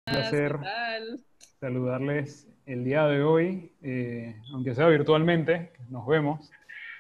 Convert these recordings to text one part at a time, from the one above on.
¿Qué Placer tal? saludarles el día de hoy, aunque sea virtualmente, nos vemos.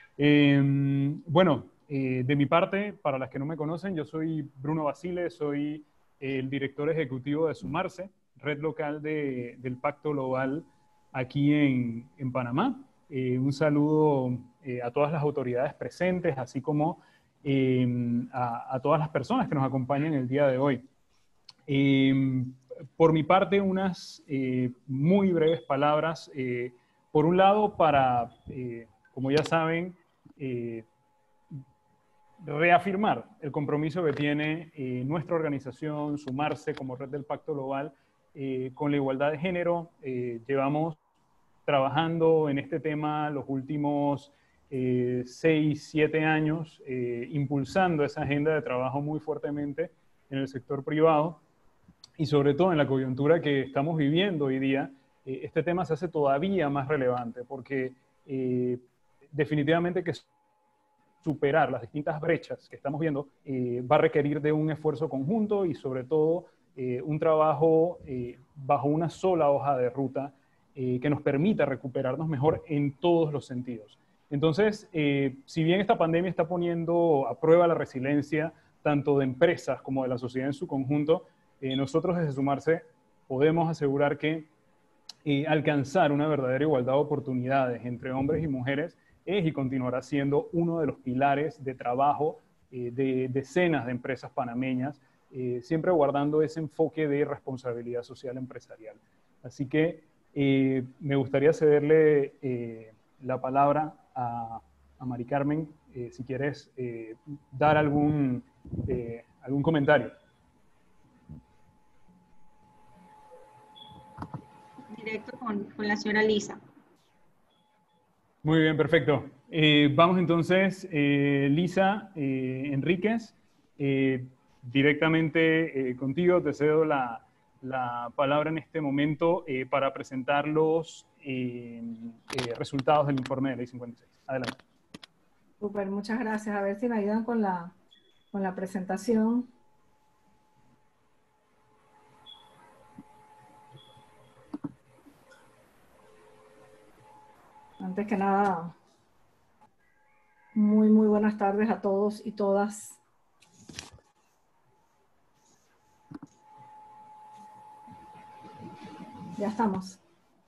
De mi parte, para las que no me conocen, yo soy Bruno Basile, soy el director ejecutivo de Sumarse, red local del Pacto Global aquí en Panamá. Un saludo a todas las autoridades presentes, así como a todas las personas que nos acompañan el día de hoy. Eh, por mi parte, unas muy breves palabras. Por un lado, como ya saben, eh, reafirmar el compromiso que tiene nuestra organización, Sumarse como red del Pacto Global, con la igualdad de género. Llevamos trabajando en este tema los últimos 6, 7 años, impulsando esa agenda de trabajo muy fuertemente en el sector privado. Y sobre todo en la coyuntura que estamos viviendo hoy día, este tema se hace todavía más relevante porque definitivamente que superar las distintas brechas que estamos viendo va a requerir de un esfuerzo conjunto y sobre todo un trabajo bajo una sola hoja de ruta que nos permita recuperarnos mejor en todos los sentidos. Entonces, si bien esta pandemia está poniendo a prueba la resiliencia tanto de empresas como de la sociedad en su conjunto, nosotros desde Sumarse podemos asegurar que alcanzar una verdadera igualdad de oportunidades entre hombres y mujeres es y continuará siendo uno de los pilares de trabajo de decenas de empresas panameñas, siempre guardando ese enfoque de responsabilidad social empresarial. Así que me gustaría cederle la palabra a Mari Carmen, si quieres dar algún comentario. Directo con la señora Lisa. Muy bien, perfecto. Vamos entonces, Lisa Enríquez, directamente contigo. Te cedo la palabra en este momento para presentar los resultados del informe de Ley 56. Adelante. Super, muchas gracias. A ver si me ayudan con la presentación. Antes que nada, muy buenas tardes a todos y todas. Ya estamos.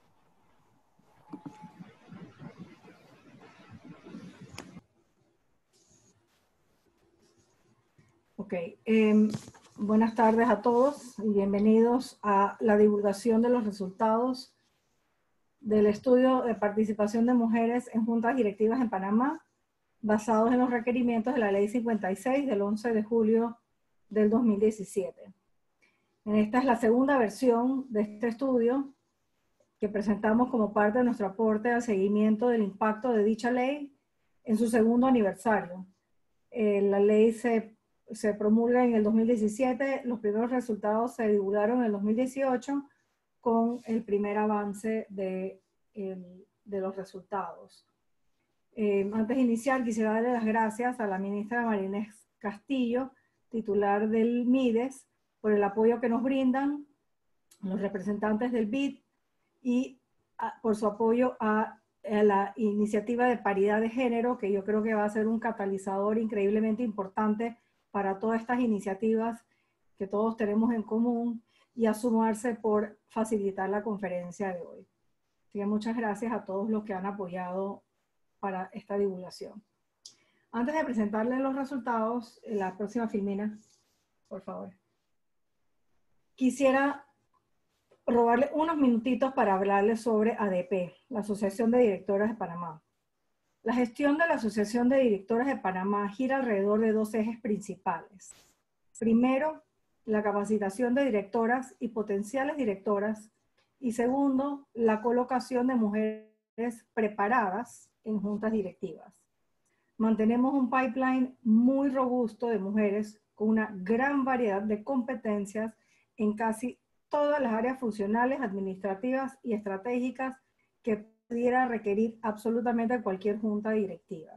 Ok. Buenas tardes a todos y bienvenidos a la divulgación de los resultados del estudio de participación de mujeres en juntas directivas en Panamá, basados en los requerimientos de la Ley 56 del 11 de julio del 2017. Esta es la segunda versión de este estudio que presentamos como parte de nuestro aporte al seguimiento del impacto de dicha ley en su segundo aniversario. La ley se promulga en el 2017, los primeros resultados se divulgaron en el 2018 con el primer avance de los resultados. Antes de iniciar, quisiera darle las gracias a la ministra Marinés Castillo, titular del MIDES, por el apoyo que nos brindan, los representantes del BID, y por su apoyo a la iniciativa de paridad de género, que yo creo que va a ser un catalizador increíblemente importante para todas estas iniciativas que todos tenemos en común, y a Sumarse por facilitar la conferencia de hoy. Así que muchas gracias a todos los que han apoyado para esta divulgación. Antes de presentarles los resultados, la próxima filmina, por favor. Quisiera robarle unos minutitos para hablarles sobre ADP, la Asociación de Directoras de Panamá. La gestión de la Asociación de Directoras de Panamá gira alrededor de dos ejes principales. Primero, la capacitación de directoras y potenciales directoras, y segundo, la colocación de mujeres preparadas en juntas directivas. Mantenemos un pipeline muy robusto de mujeres con una gran variedad de competencias en casi todas las áreas funcionales, administrativas y estratégicas que pudiera requerir absolutamente cualquier junta directiva.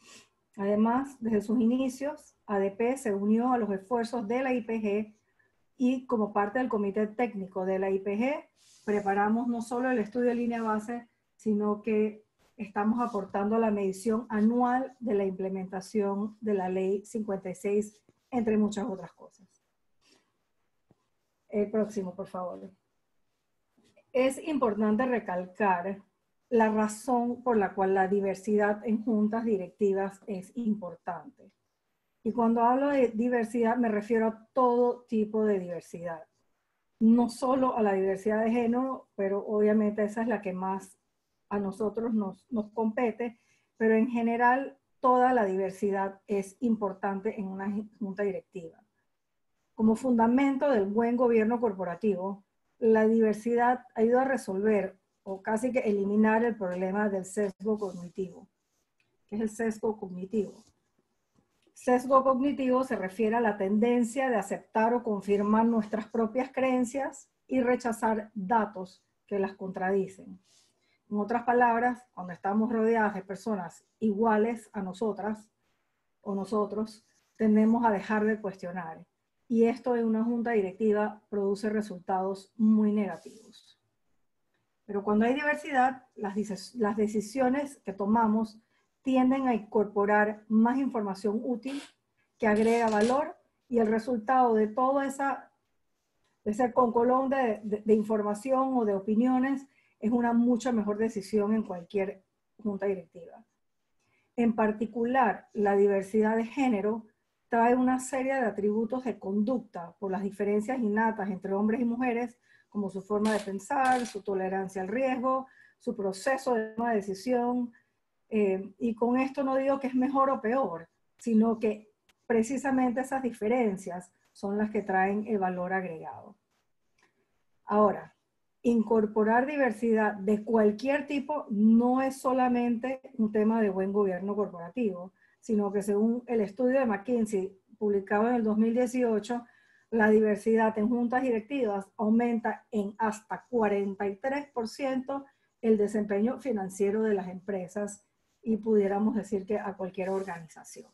Además, desde sus inicios, ADP se unió a los esfuerzos de la IPG y como parte del comité técnico de la IPG, preparamos no solo el estudio de línea base, sino que estamos aportando la medición anual de la implementación de la Ley 56, entre muchas otras cosas. El próximo, por favor. Es importante recalcar la razón por la cual la diversidad en juntas directivas es importante. Y cuando hablo de diversidad me refiero a todo tipo de diversidad. No solo a la diversidad de género, pero obviamente esa es la que más a nosotros nos compete, pero en general toda la diversidad es importante en una junta directiva. Como fundamento del buen gobierno corporativo, la diversidad ayuda a resolver o casi que eliminar el problema del sesgo cognitivo. ¿Qué es el sesgo cognitivo? Sesgo cognitivo se refiere a la tendencia de aceptar o confirmar nuestras propias creencias y rechazar datos que las contradicen. En otras palabras, cuando estamos rodeadas de personas iguales a nosotras o nosotros, tendemos a dejar de cuestionar. Y esto en una junta directiva produce resultados muy negativos. Pero cuando hay diversidad, las decisiones que tomamos tienden a incorporar más información útil que agrega valor y el resultado de todo ese concolón de información o de opiniones es una mucho mejor decisión en cualquier junta directiva. En particular, la diversidad de género trae una serie de atributos de conducta por las diferencias innatas entre hombres y mujeres, como su forma de pensar, su tolerancia al riesgo, su proceso de toma de decisión. Y con esto no digo que es mejor o peor, sino que precisamente esas diferencias son las que traen el valor agregado. Ahora, incorporar diversidad de cualquier tipo no es solamente un tema de buen gobierno corporativo, sino que según el estudio de McKinsey publicado en el 2018, la diversidad en juntas directivas aumenta en hasta 43% el desempeño financiero de las empresas y pudiéramos decir que a cualquier organización.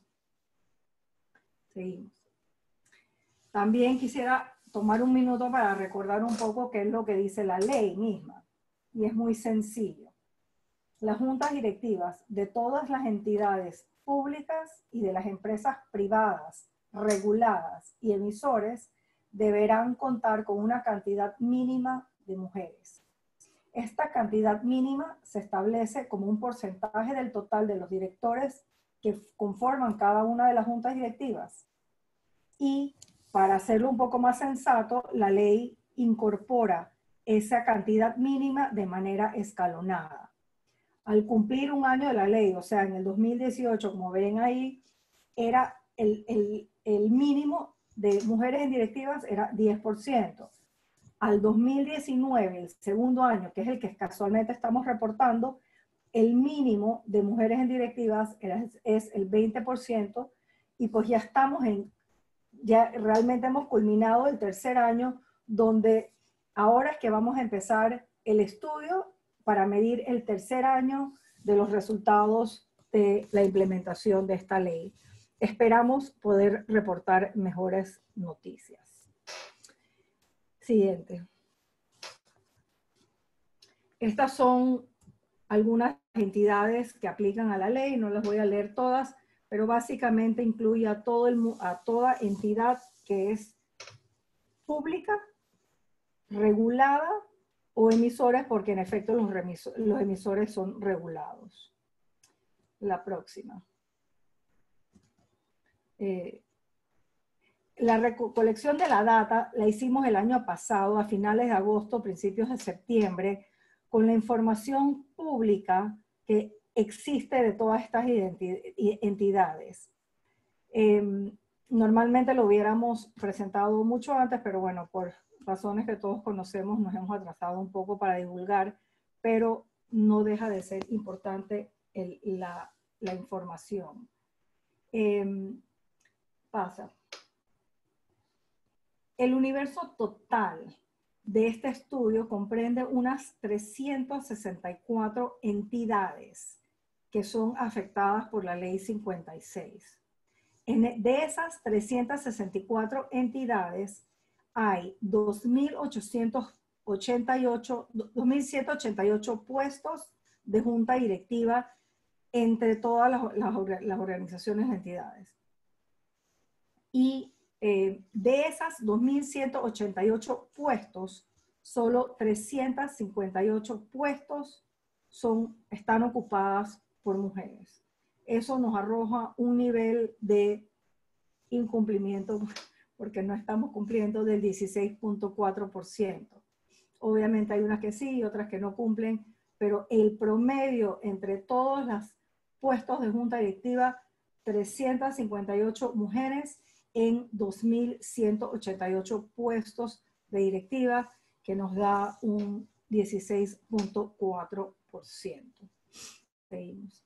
Seguimos. También quisiera tomar un minuto para recordar un poco qué es lo que dice la ley misma. Y es muy sencillo. Las juntas directivas de todas las entidades públicas y de las empresas privadas, reguladas y emisores deberán contar con una cantidad mínima de mujeres. Esta cantidad mínima se establece como un porcentaje del total de los directores que conforman cada una de las juntas directivas. Y para hacerlo un poco más sensato, la ley incorpora esa cantidad mínima de manera escalonada. Al cumplir un año de la ley, o sea, en el 2018, como ven ahí, era el mínimo de mujeres en directivas era 10%. Al 2019, el segundo año, que es el que casualmente estamos reportando, el mínimo de mujeres en directivas es el 20%, y pues ya estamos ya realmente hemos culminado el tercer año, donde ahora es que vamos a empezar el estudio para medir el tercer año de los resultados de la implementación de esta ley. Esperamos poder reportar mejores noticias. Siguiente. Estas son algunas entidades que aplican a la ley, no las voy a leer todas, pero básicamente incluye a toda entidad que es pública, regulada o emisores, porque en efecto los emisores son regulados. La próxima. La recolección de la data la hicimos el año pasado, a finales de agosto, principios de septiembre, con la información pública que existe de todas estas entidades. Normalmente lo hubiéramos presentado mucho antes, pero bueno, por razones que todos conocemos, nos hemos atrasado un poco para divulgar, pero no deja de ser importante la información. Pasa. El universo total de este estudio comprende unas 364 entidades que son afectadas por la Ley 56. De esas 364 entidades, hay 2.188 puestos de junta directiva entre todas las organizaciones y entidades. Y de esas 2.188 puestos, solo 358 puestos están ocupadas por mujeres. Eso nos arroja un nivel de incumplimiento, porque no estamos cumpliendo, del 16.4%. Obviamente hay unas que sí y otras que no cumplen, pero el promedio entre todos los puestos de junta directiva, 358 mujeres en 2.188 puestos de directiva, que nos da un 16.4%. Seguimos.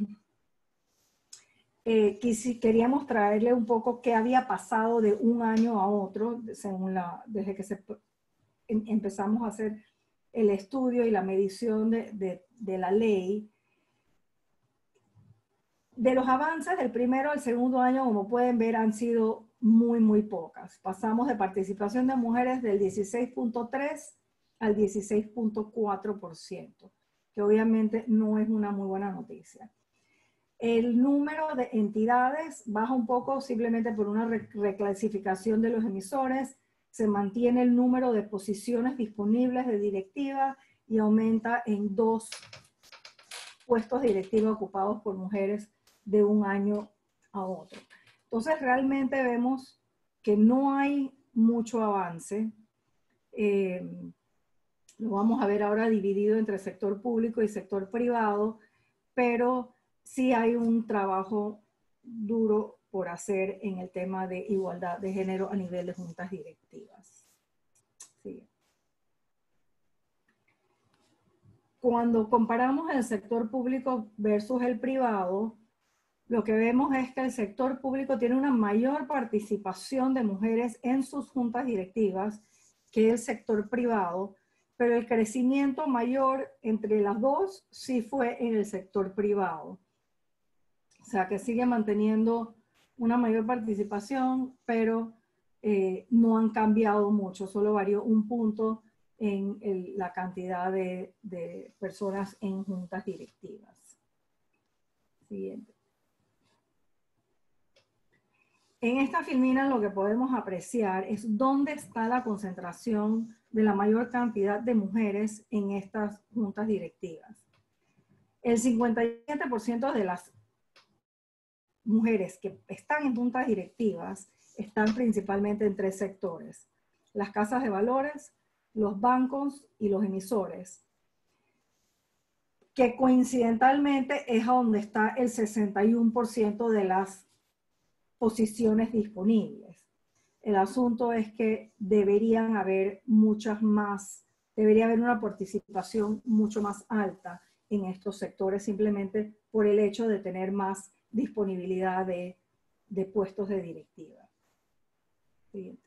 Queríamos traerle un poco qué había pasado de un año a otro, según desde que empezamos a hacer el estudio y la medición de la ley. De los avances del primero al segundo año, como pueden ver, han sido muy pocas. Pasamos de participación de mujeres del 16.3 al 16.4%, que obviamente no es una muy buena noticia. El número de entidades baja un poco simplemente por una reclasificación de los emisores. Se mantiene el número de posiciones disponibles de directiva y aumenta en 2 puestos directivos ocupados por mujeres de un año a otro. Entonces realmente vemos que no hay mucho avance. Lo vamos a ver ahora dividido entre sector público y sector privado, pero sí hay un trabajo duro por hacer en el tema de igualdad de género a nivel de juntas directivas. Sí. Cuando comparamos el sector público versus el privado, lo que vemos es que el sector público tiene una mayor participación de mujeres en sus juntas directivas que el sector privado, pero el crecimiento mayor entre las dos sí fue en el sector privado. O sea, que sigue manteniendo una mayor participación, pero no han cambiado mucho, solo varió un punto en la cantidad de personas en juntas directivas. Siguiente. En esta filmina lo que podemos apreciar es dónde está la concentración de la mayor cantidad de mujeres en estas juntas directivas. El 57% de las mujeres que están en juntas directivas están principalmente en 3 sectores: las casas de valores, los bancos y los emisores, que coincidentalmente es donde está el 61% de las posiciones disponibles. El asunto es que deberían haber muchas más, debería haber una participación mucho más alta en estos sectores, simplemente por el hecho de tener más disponibilidad de puestos de directiva. Siguiente.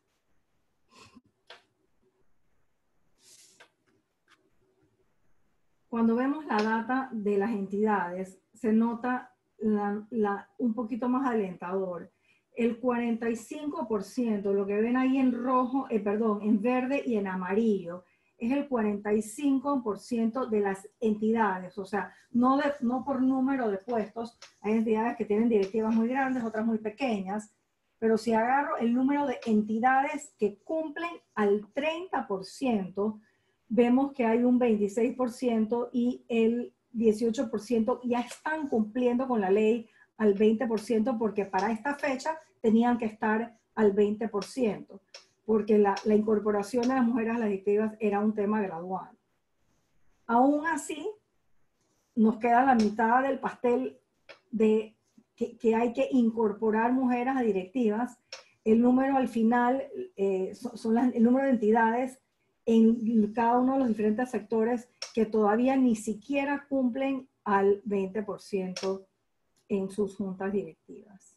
Cuando vemos la data de las entidades, se nota un poquito más alentador. El 45%, lo que ven ahí en rojo, en verde y en amarillo, es el 45% de las entidades, o sea, no por número de puestos. Hay entidades que tienen directivas muy grandes, otras muy pequeñas, pero si agarro el número de entidades que cumplen al 30%, vemos que hay un 26% y el 18% ya están cumpliendo con la ley al 20%, porque para esta fecha tenían que estar al 20%, porque la incorporación de las mujeres a las directivas era un tema gradual. Aún así, nos queda la mitad del pastel de que hay que incorporar mujeres a directivas. El número al final el número de entidades en cada uno de los diferentes sectores que todavía ni siquiera cumplen al 20% en sus juntas directivas.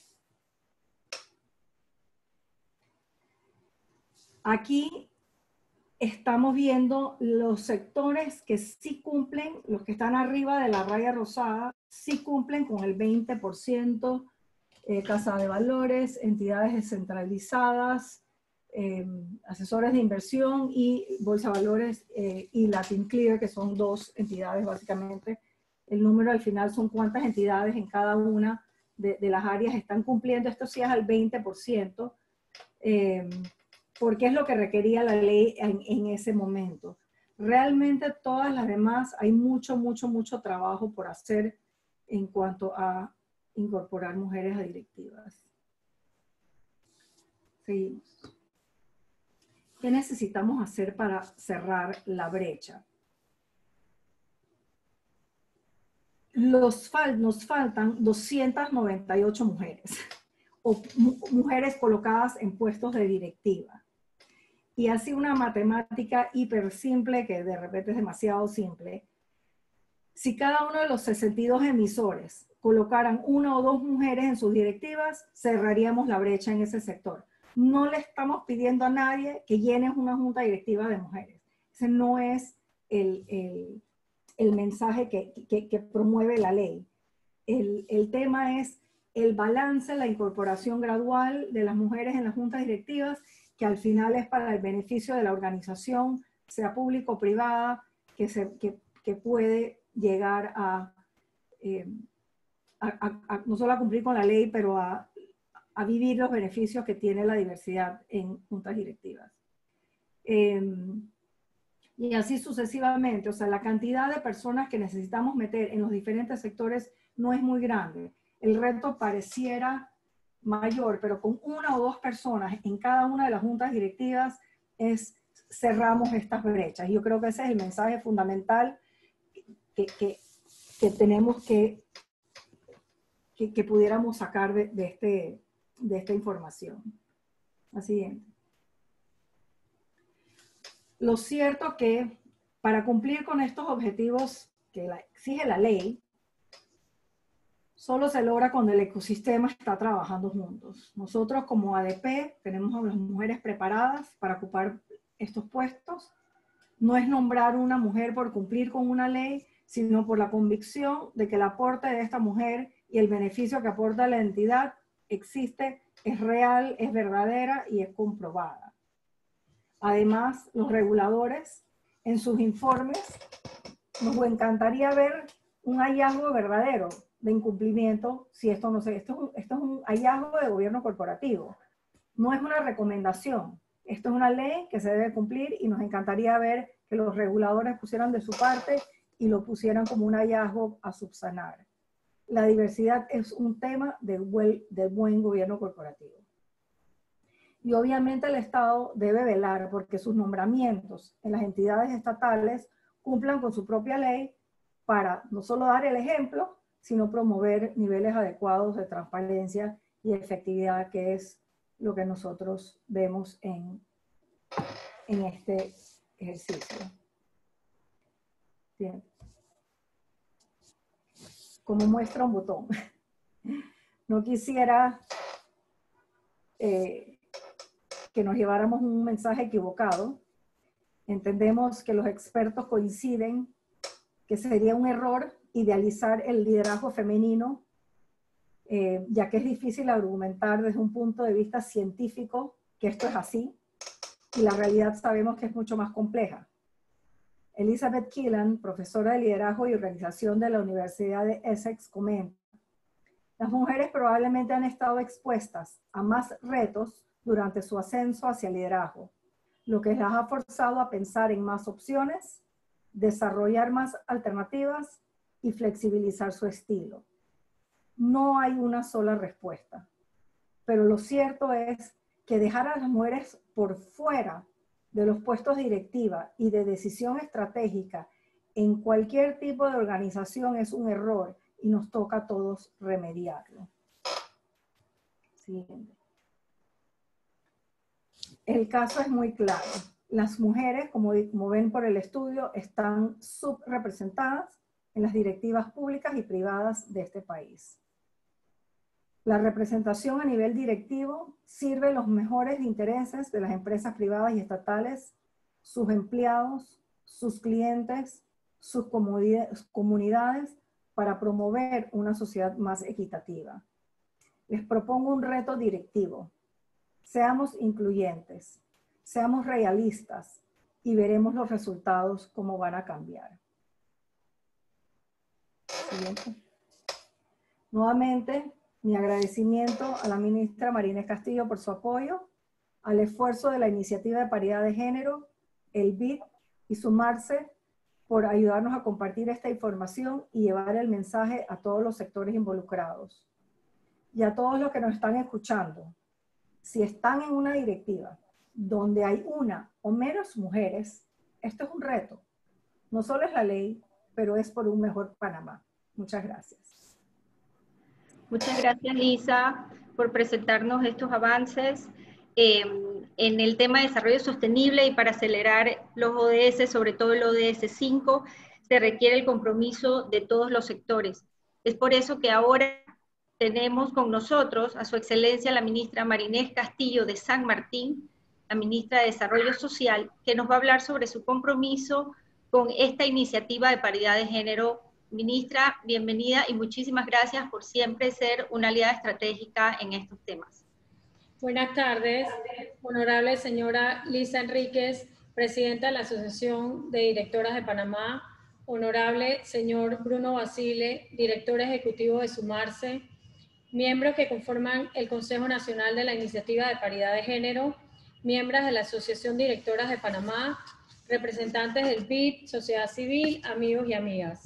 Aquí estamos viendo los sectores que sí cumplen, los que están arriba de la raya rosada, sí cumplen con el 20%, casa de valores, entidades descentralizadas, asesores de inversión y Bolsa de Valores y Latin Clear, que son dos entidades básicamente. El número al final son cuántas entidades en cada una de las áreas están cumpliendo. Esto sí es al 20%, porque es lo que requería la ley en ese momento. Realmente todas las demás hay mucho trabajo por hacer en cuanto a incorporar mujeres a directivas. Seguimos. ¿Qué necesitamos hacer para cerrar la brecha? Nos faltan 298 mujeres, o mujeres colocadas en puestos de directiva. Y así una matemática hiper simple, que de repente es demasiado simple. Si cada uno de los 62 emisores colocaran una o dos mujeres en sus directivas, cerraríamos la brecha en ese sector. No le estamos pidiendo a nadie que llene una junta directiva de mujeres. Ese no es el mensaje que promueve la ley. El tema es el balance, la incorporación gradual de las mujeres en las juntas directivas, que al final es para el beneficio de la organización, sea público o privada, que puede llegar no solo a cumplir con la ley, pero a vivir los beneficios que tiene la diversidad en juntas directivas. Y así sucesivamente. O sea, la cantidad de personas que necesitamos meter en los diferentes sectores no es muy grande. El reto pareciera mayor, pero con una o dos personas en cada una de las juntas directivas cerramos estas brechas. Y yo creo que ese es el mensaje fundamental que tenemos que pudiéramos sacar de esta información. La siguiente. Lo cierto que para cumplir con estos objetivos que exige la ley, solo se logra cuando el ecosistema está trabajando juntos. Nosotros como ADP tenemos a las mujeres preparadas para ocupar estos puestos. No es nombrar una mujer por cumplir con una ley, sino por la convicción de que el aporte de esta mujer y el beneficio que aporta la entidad existe, es real, es verdadera y es comprobada. Además, los reguladores en sus informes nos encantaría ver un hallazgo verdadero de incumplimiento, si esto no sé, esto es un hallazgo de gobierno corporativo. No es una recomendación, esto es una ley que se debe cumplir y nos encantaría ver que los reguladores pusieran de su parte y lo pusieran como un hallazgo a subsanar. La diversidad es un tema de buen gobierno corporativo. Y obviamente el Estado debe velar porque sus nombramientos en las entidades estatales cumplan con su propia ley para no solo dar el ejemplo, sino promover niveles adecuados de transparencia y efectividad, que es lo que nosotros vemos en este ejercicio. Bien. Como muestra un botón. No quisiera que nos lleváramos un mensaje equivocado. Entendemos que los expertos coinciden que sería un error idealizar el liderazgo femenino, ya que es difícil argumentar desde un punto de vista científico que esto es así, y la realidad sabemos que es mucho más compleja. Elizabeth Killan, profesora de liderazgo y organización de la Universidad de Essex, comenta: las mujeres probablemente han estado expuestas a más retos durante su ascenso hacia el liderazgo, lo que las ha forzado a pensar en más opciones, desarrollar más alternativas y flexibilizar su estilo. No hay una sola respuesta, pero lo cierto es que dejar a las mujeres por fuera de los puestos de directiva y de decisión estratégica en cualquier tipo de organización es un error y nos toca a todos remediarlo. Siguiente. El caso es muy claro. Las mujeres, como ven por el estudio, están subrepresentadas en las directivas públicas y privadas de este país. La representación a nivel directivo sirve los mejores intereses de las empresas privadas y estatales, sus empleados, sus clientes, sus comunidades, para promover una sociedad más equitativa. Les propongo un reto directivo. Seamos incluyentes, seamos realistas y veremos los resultados cómo van a cambiar. Siguiente. Nuevamente, mi agradecimiento a la ministra Marínez Castillo por su apoyo, al esfuerzo de la Iniciativa de Paridad de Género, el BID y Sumarse por ayudarnos a compartir esta información y llevar el mensaje a todos los sectores involucrados. Y a todos los que nos están escuchando, si están en una directiva donde hay una o menos mujeres, esto es un reto. No solo es la ley, pero es por un mejor Panamá. Muchas gracias. Muchas gracias, Lisa, por presentarnos estos avances en el tema de desarrollo sostenible, y para acelerar los ODS, sobre todo el ODS 5, se requiere el compromiso de todos los sectores. Es por eso que ahora tenemos con nosotros a su excelencia la ministra Marínez Castillo de San Martín, la ministra de Desarrollo Social, que nos va a hablar sobre su compromiso con esta iniciativa de paridad de género. Ministra, bienvenida y muchísimas gracias por siempre ser una aliada estratégica en estos temas. Buenas tardes, honorable señora Lisa Enríquez, presidenta de la Asociación de Directoras de Panamá, honorable señor Bruno Basile, director ejecutivo de Sumarse, miembros que conforman el Consejo Nacional de la Iniciativa de Paridad de Género, miembros de la Asociación de Directoras de Panamá, representantes del BID, sociedad civil, amigos y amigas.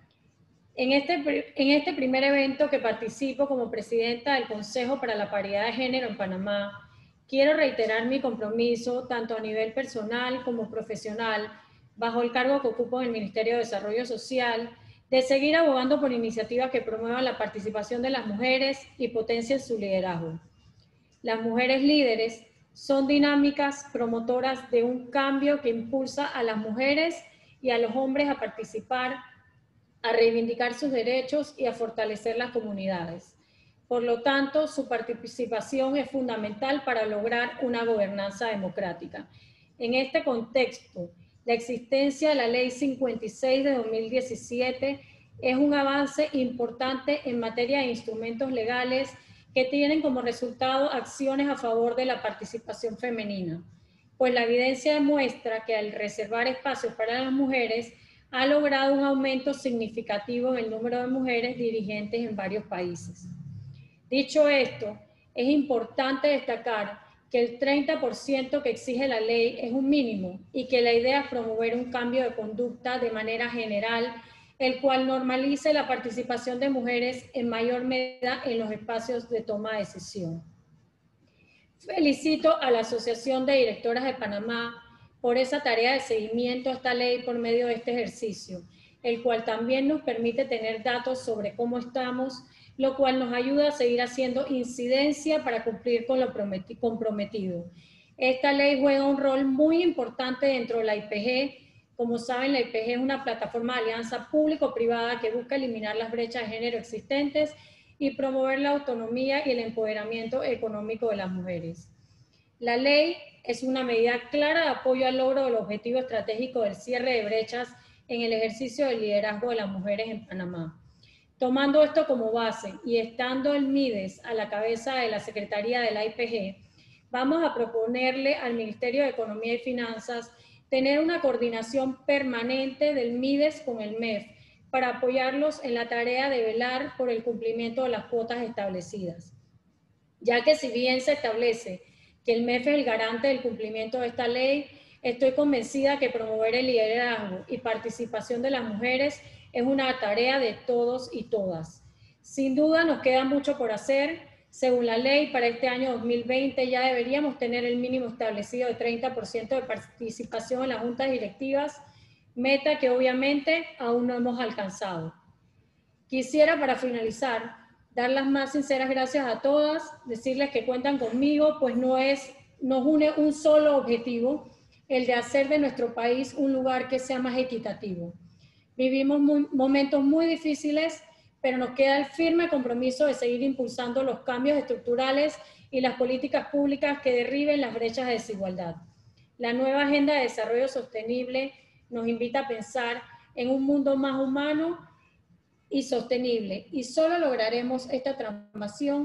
En este primer evento que participo como presidenta del Consejo para la Paridad de Género en Panamá, quiero reiterar mi compromiso, tanto a nivel personal como profesional, bajo el cargo que ocupo en el Ministerio de Desarrollo Social, de seguir abogando por iniciativas que promuevan la participación de las mujeres y potencien su liderazgo. Las mujeres líderes son dinámicas promotoras de un cambio que impulsa a las mujeres y a los hombres a participar, a reivindicar sus derechos y a fortalecer las comunidades. Por lo tanto, su participación es fundamental para lograr una gobernanza democrática. En este contexto, la existencia de la Ley 56 de 2017 es un avance importante en materia de instrumentos legales que tienen como resultado acciones a favor de la participación femenina, pues la evidencia demuestra que al reservar espacios para las mujeres, ha logrado un aumento significativo en el número de mujeres dirigentes en varios países. Dicho esto, es importante destacar que el 30% que exige la ley es un mínimo y que la idea es promover un cambio de conducta de manera general, el cual normalice la participación de mujeres en mayor medida en los espacios de toma de decisión. Felicito a la Asociación de Directoras de Panamá por esa tarea de seguimiento a esta ley por medio de este ejercicio, el cual también nos permite tener datos sobre cómo estamos, lo cual nos ayuda a seguir haciendo incidencia para cumplir con lo comprometido. Esta ley juega un rol muy importante dentro de la IPG. Como saben, la IPG es una plataforma de alianza público-privada que busca eliminar las brechas de género existentes y promover la autonomía y el empoderamiento económico de las mujeres. La ley es una medida clara de apoyo al logro del objetivo estratégico del cierre de brechas en el ejercicio del liderazgo de las mujeres en Panamá. Tomando esto como base y estando el MIDES a la cabeza de la Secretaría de la IPG, vamos a proponerle al Ministerio de Economía y Finanzas tener una coordinación permanente del MIDES con el MEF para apoyarlos en la tarea de velar por el cumplimiento de las cuotas establecidas. Ya que si bien se establece que el MEF es el garante del cumplimiento de esta ley, estoy convencida que promover el liderazgo y participación de las mujeres es una tarea de todos y todas. Sin duda nos queda mucho por hacer. Según la ley, para este año 2020 ya deberíamos tener el mínimo establecido de 30% de participación en las juntas directivas, meta que obviamente aún no hemos alcanzado. Quisiera, para finalizar, dar las más sinceras gracias a todas, decirles que cuentan conmigo, pues nos une un solo objetivo, el de hacer de nuestro país un lugar que sea más equitativo. Vivimos momentos muy difíciles, pero nos queda el firme compromiso de seguir impulsando los cambios estructurales y las políticas públicas que derriben las brechas de desigualdad. La nueva Agenda de Desarrollo Sostenible nos invita a pensar en un mundo más humano y sostenible, y solo lograremos esta transformación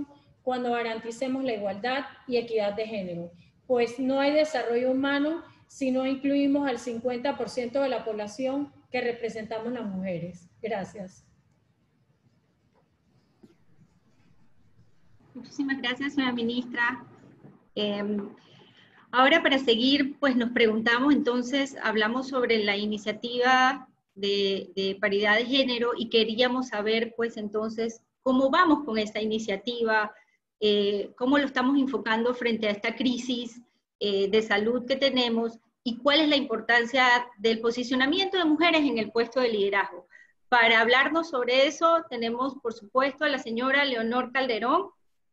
cuando garanticemos la igualdad y equidad de género, pues no hay desarrollo humano si no incluimos al 50% de la población que representamos las mujeres. Gracias. Muchísimas gracias, señora ministra. Ahora, para seguir, pues nos preguntamos, entonces, hablamos sobre la iniciativa de paridad de género y queríamos saber, pues, entonces, cómo vamos con esta iniciativa, cómo lo estamos enfocando frente a esta crisis de salud que tenemos y cuál es la importancia del posicionamiento de mujeres en el puesto de liderazgo. Para hablarnos sobre eso, tenemos, por supuesto, a la señora Leonor Calderón,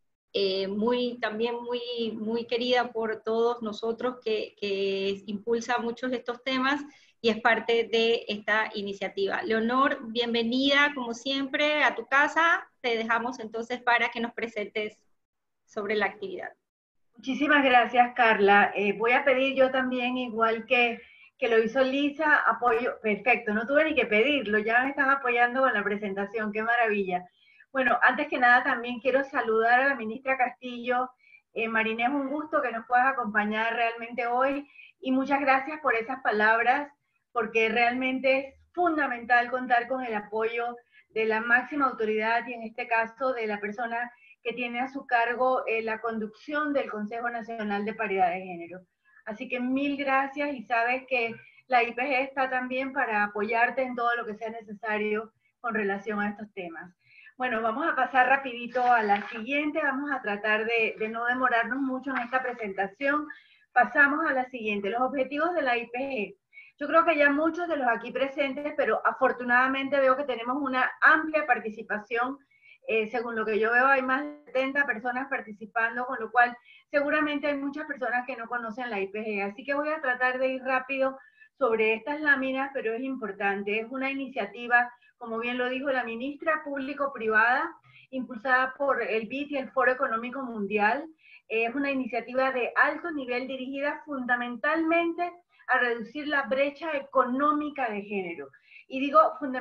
también muy querida por todos nosotros, que impulsa muchos de estos temas y es parte de esta iniciativa. Leonor, bienvenida como siempre a tu casa. Te dejamos entonces para que nos presentes sobre la actividad. Muchísimas gracias, Carla. Voy a pedir yo también, igual que lo hizo Lisa, apoyo. Perfecto, no tuve ni que pedirlo, ya me están apoyando con la presentación, qué maravilla. Bueno, antes que nada también quiero saludar a la ministra Castillo. Marina, es un gusto que nos puedas acompañar realmente hoy y muchas gracias por esas palabras, porque realmente es fundamental contar con el apoyo de la máxima autoridad y en este caso de la persona que tiene a su cargo la conducción del Consejo Nacional de Paridad de Género. Así que mil gracias y sabes que la IPG está también para apoyarte en todo lo que sea necesario con relación a estos temas. Bueno, vamos a pasar rapidito a la siguiente, vamos a tratar de no demorarnos mucho en esta presentación. Pasamos a la siguiente, los objetivos de la IPG. Yo creo que ya muchos de los aquí presentes, pero afortunadamente veo que tenemos una amplia participación. Según lo que yo veo, hay más de 70 personas participando, con lo cual seguramente hay muchas personas que no conocen la IPG. Así que voy a tratar de ir rápido sobre estas láminas, pero es importante. Es una iniciativa, como bien lo dijo la ministra, público-privada, impulsada por el BID y el Foro Económico Mundial. Es una iniciativa de alto nivel dirigida fundamentalmente a reducir la brecha económica de género. Y digo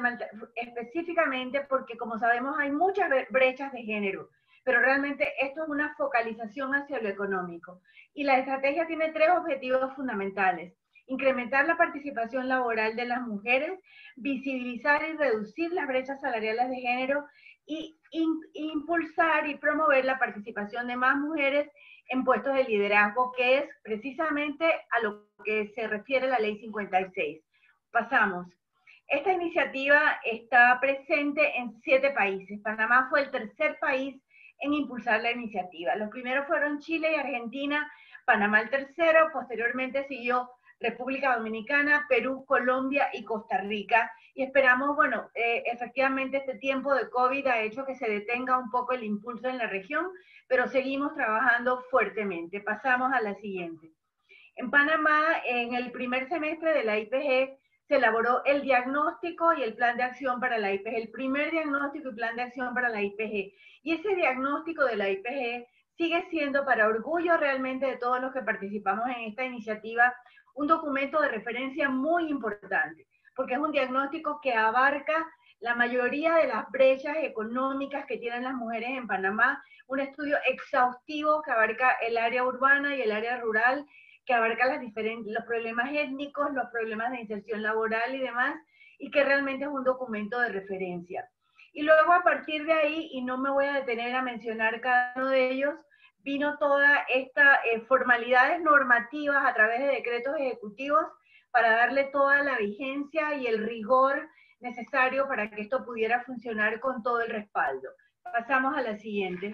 específicamente porque, como sabemos, hay muchas brechas de género, pero realmente esto es una focalización hacia lo económico. Y la estrategia tiene 3 objetivos fundamentales: incrementar la participación laboral de las mujeres, visibilizar y reducir las brechas salariales de género y impulsar y promover la participación de más mujeres en puestos de liderazgo, que es precisamente a lo que se refiere la Ley 56. Pasamos. Esta iniciativa está presente en 7 países. Panamá fue el tercer país en impulsar la iniciativa. Los primeros fueron Chile y Argentina, Panamá el tercero, posteriormente siguió República Dominicana, Perú, Colombia y Costa Rica. Y esperamos, bueno, efectivamente este tiempo de COVID ha hecho que se detenga un poco el impulso en la región, pero seguimos trabajando fuertemente. Pasamos a la siguiente. En Panamá, en el primer semestre de la IPG, se elaboró el diagnóstico y el plan de acción para la IPG, el primer diagnóstico y plan de acción para la IPG. Y ese diagnóstico de la IPG sigue siendo, para orgullo realmente de todos los que participamos en esta iniciativa, un documento de referencia muy importante, porque es un diagnóstico que abarca la mayoría de las brechas económicas que tienen las mujeres en Panamá, un estudio exhaustivo que abarca el área urbana y el área rural, que abarca los problemas étnicos, los problemas de inserción laboral y demás, y que realmente es un documento de referencia. Y luego a partir de ahí, y no me voy a detener a mencionar cada uno de ellos, vino toda esta formalidades normativas a través de decretos ejecutivos para darle toda la vigencia y el rigor necesario para que esto pudiera funcionar con todo el respaldo. Pasamos a la siguiente.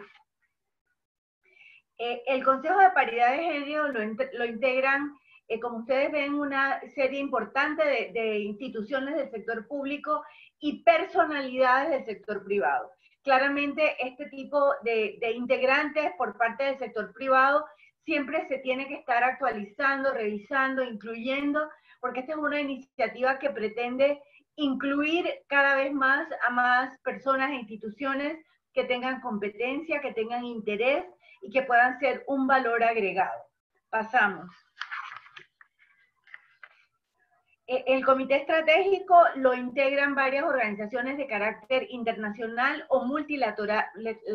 El Consejo de Paridad de Género lo integran, como ustedes ven, una serie importante de instituciones del sector público y personalidades del sector privado. Claramente este tipo de integrantes por parte del sector privado siempre se tiene que estar actualizando, revisando, incluyendo, porque esta es una iniciativa que pretende incluir cada vez más a más personas e instituciones que tengan competencia, que tengan interés y que puedan ser un valor agregado. Pasamos. El comité estratégico lo integran varias organizaciones de carácter internacional o multilateral,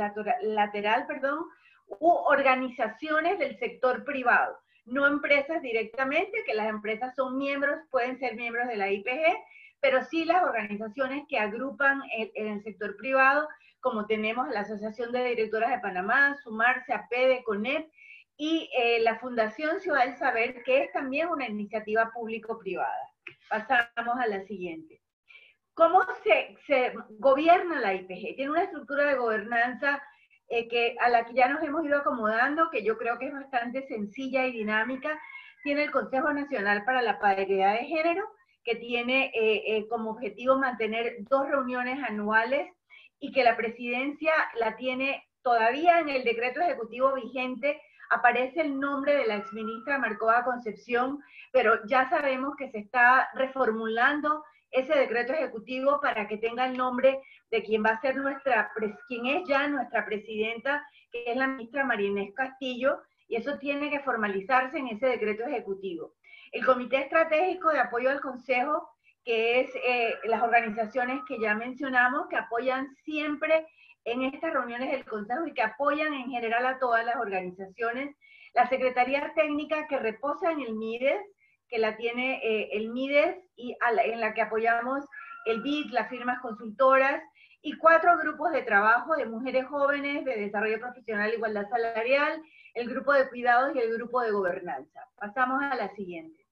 u organizaciones del sector privado, no empresas directamente, que las empresas son miembros, pueden ser miembros de la IPG, pero sí las organizaciones que agrupan en el sector privado, como tenemos la Asociación de Directoras de Panamá, Sumarse, APEDE, CONEP, y la Fundación Ciudad del Saber, que es también una iniciativa público-privada. Pasamos a la siguiente. ¿Cómo se gobierna la IPG? Tiene una estructura de gobernanza a la que ya nos hemos ido acomodando, que yo creo que es bastante sencilla y dinámica. Tiene el Consejo Nacional para la Paridad de Género, que tiene como objetivo mantener 2 reuniones anuales y que la presidencia la tiene todavía en el decreto ejecutivo vigente. Aparece el nombre de la exministra Marcova Concepción, pero ya sabemos que se está reformulando ese decreto ejecutivo para que tenga el nombre de quien va a ser quien es ya nuestra presidenta, que es la ministra María Inés Castillo, y eso tiene que formalizarse en ese decreto ejecutivo. El Comité Estratégico de Apoyo al Consejo, que es las organizaciones que ya mencionamos, que apoyan siempre en estas reuniones del Consejo y que apoyan en general a todas las organizaciones. La Secretaría Técnica, que reposa en el MIDES, que la tiene el MIDES, y en la que apoyamos el BID, las firmas consultoras, y 4 grupos de trabajo de mujeres jóvenes, de desarrollo profesional e igualdad salarial, el grupo de cuidados y el grupo de gobernanza. Pasamos a la siguiente.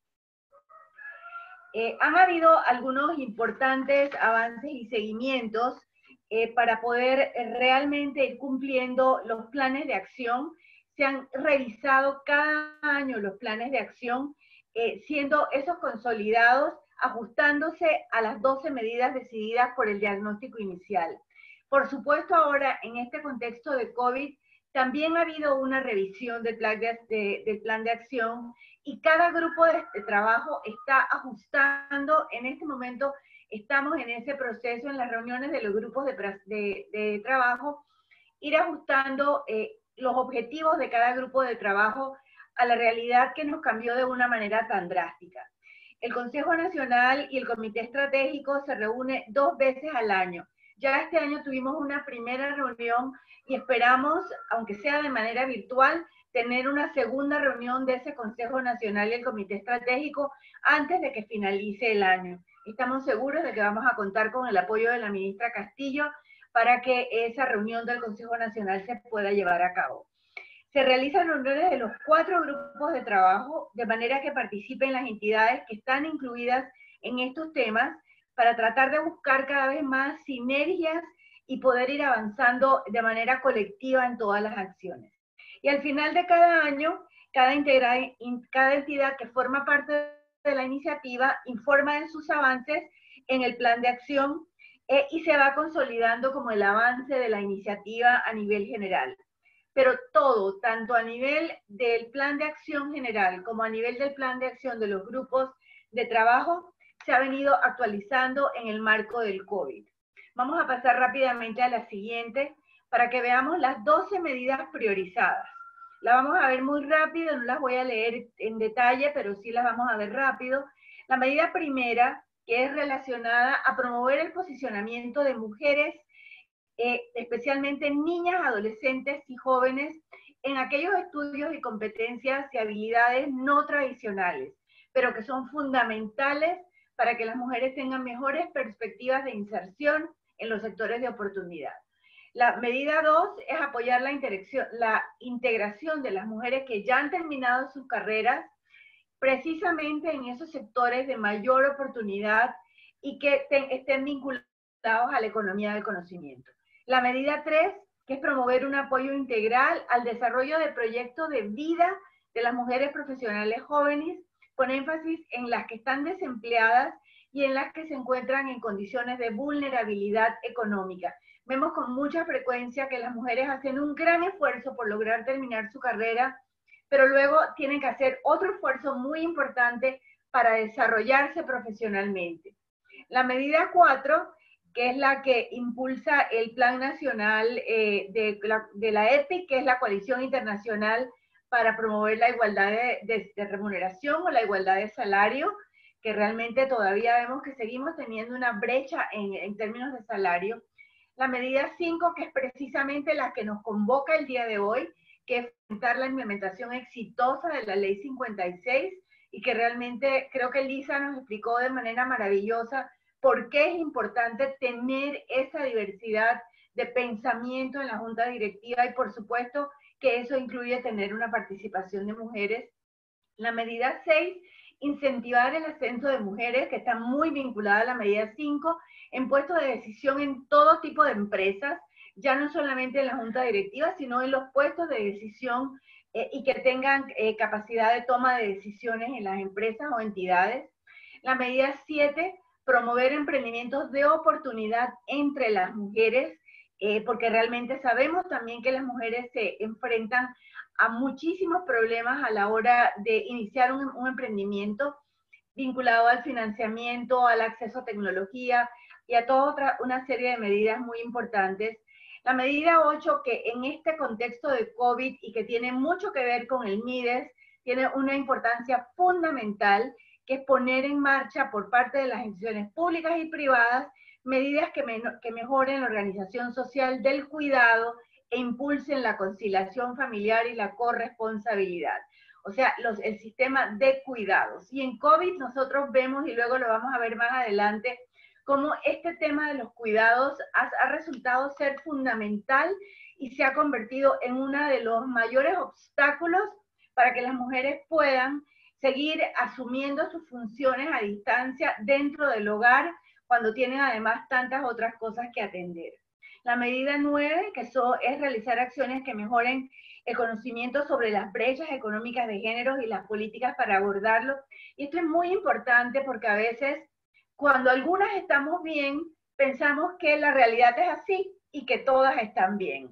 Han habido algunos importantes avances y seguimientos para poder realmente ir cumpliendo los planes de acción. Se han revisado cada año los planes de acción, siendo esos consolidados, ajustándose a las 12 medidas decididas por el diagnóstico inicial. Por supuesto, ahora, en este contexto de COVID, también ha habido una revisión del plan de acción, y cada grupo de trabajo está ajustando. En este momento estamos en ese proceso, en las reuniones de los grupos de trabajo, ir ajustando los objetivos de cada grupo de trabajo a la realidad que nos cambió de una manera tan drástica. El Consejo Nacional y el Comité Estratégico se reúne 2 veces al año. Ya este año tuvimos una primera reunión y esperamos, aunque sea de manera virtual, tener una segunda reunión de ese Consejo Nacional y el Comité Estratégico antes de que finalice el año. Estamos seguros de que vamos a contar con el apoyo de la ministra Castillo para que esa reunión del Consejo Nacional se pueda llevar a cabo. Se realizan reuniones de los 4 grupos de trabajo, de manera que participen las entidades que están incluidas en estos temas, para tratar de buscar cada vez más sinergias y poder ir avanzando de manera colectiva en todas las acciones. Y al final de cada año, cada entidad que forma parte de la iniciativa informa de sus avances en el plan de acción y se va consolidando como el avance de la iniciativa a nivel general. Pero todo, tanto a nivel del plan de acción general como a nivel del plan de acción de los grupos de trabajo, se ha venido actualizando en el marco del COVID. Vamos a pasar rápidamente a la siguiente para que veamos las 12 medidas priorizadas. Las vamos a ver muy rápido, no las voy a leer en detalle, pero sí las vamos a ver rápido. La medida primera, que es relacionada a promover el posicionamiento de mujeres, especialmente niñas, adolescentes y jóvenes, en aquellos estudios y competencias y habilidades no tradicionales, pero que son fundamentales para que las mujeres tengan mejores perspectivas de inserción en los sectores de oportunidad. La medida 2 es apoyar la integración de las mujeres que ya han terminado sus carreras, precisamente en esos sectores de mayor oportunidad y que estén vinculados a la economía del conocimiento. La medida 3, que es promover un apoyo integral al desarrollo de proyectos de vida de las mujeres profesionales jóvenes, con énfasis en las que están desempleadas y en las que se encuentran en condiciones de vulnerabilidad económica. Vemos con mucha frecuencia que las mujeres hacen un gran esfuerzo por lograr terminar su carrera, pero luego tienen que hacer otro esfuerzo muy importante para desarrollarse profesionalmente. La medida 4, que es la que impulsa el Plan Nacional de la EPIC, que es la Coalición Internacional para promover la igualdad de remuneración o la igualdad de salario, que realmente todavía vemos que seguimos teniendo una brecha en términos de salario. La medida 5, que es precisamente la que nos convoca el día de hoy, que es fomentar la implementación exitosa de la Ley 56, y que realmente creo que Lisa nos explicó de manera maravillosa por qué es importante tener esa diversidad de pensamiento en la junta directiva, y por supuesto que eso incluye tener una participación de mujeres. La medida 6, incentivar el ascenso de mujeres, que está muy vinculada a la medida 5, en puestos de decisión en todo tipo de empresas, ya no solamente en la junta directiva, sino en los puestos de decisión y que tengan capacidad de toma de decisiones en las empresas o entidades. La medida 7, promover emprendimientos de oportunidad entre las mujeres, porque realmente sabemos también que las mujeres se enfrentan a muchísimos problemas a la hora de iniciar un emprendimiento vinculado al financiamiento, al acceso a tecnología y a toda una serie de medidas muy importantes. La medida 8, que en este contexto de COVID y que tiene mucho que ver con el MIDES, tiene una importancia fundamental, que es poner en marcha por parte de las instituciones públicas y privadas medidas que mejoren la organización social del cuidado e impulsen la conciliación familiar y la corresponsabilidad. O sea, el sistema de cuidados. Y en COVID nosotros vemos, y luego lo vamos a ver más adelante, cómo este tema de los cuidados ha resultado ser fundamental y se ha convertido en uno de los mayores obstáculos para que las mujeres puedan seguir asumiendo sus funciones a distancia dentro del hogar, cuando tienen además tantas otras cosas que atender. La medida 9, que es realizar acciones que mejoren el conocimiento sobre las brechas económicas de género y las políticas para abordarlo. Y esto es muy importante porque a veces, cuando algunas estamos bien, pensamos que la realidad es así y que todas están bien.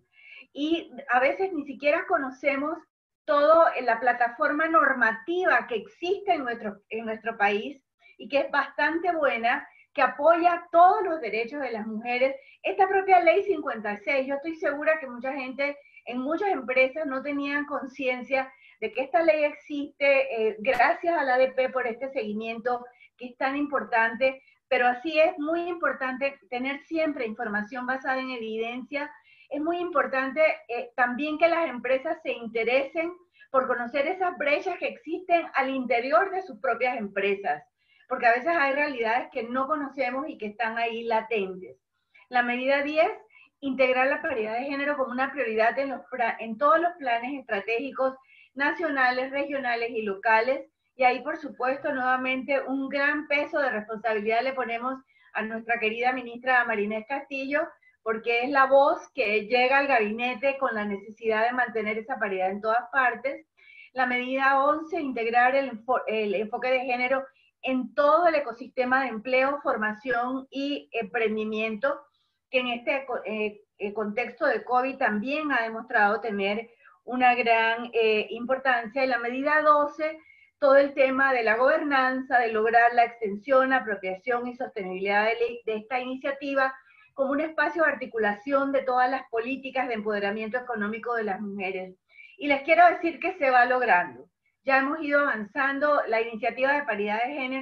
Y a veces ni siquiera conocemos toda la plataforma normativa que existe en nuestro país y que es bastante buena, que apoya todos los derechos de las mujeres. Esta propia Ley 56, yo estoy segura que mucha gente en muchas empresas no tenían conciencia de que esta ley existe, gracias a la ADP por este seguimiento que es tan importante, pero así es muy importante tener siempre información basada en evidencia. Es muy importante también que las empresas se interesen por conocer esas brechas que existen al interior de sus propias empresas, porque a veces hay realidades que no conocemos y que están ahí latentes. La medida 10, integrar la paridad de género como una prioridad en todos los planes estratégicos nacionales, regionales y locales, y ahí por supuesto nuevamente un gran peso de responsabilidad le ponemos a nuestra querida ministra Marinés Castillo, porque es la voz que llega al gabinete con la necesidad de mantener esa paridad en todas partes. La medida 11, integrar el enfoque de género en todo el ecosistema de empleo, formación y emprendimiento, que en este contexto de COVID también ha demostrado tener una gran importancia. Y la medida 12, todo el tema de la gobernanza, de lograr la extensión, apropiación y sostenibilidad de esta iniciativa como un espacio de articulación de todas las políticas de empoderamiento económico de las mujeres. Y les quiero decir que se va logrando. Ya hemos ido avanzando, la iniciativa de paridad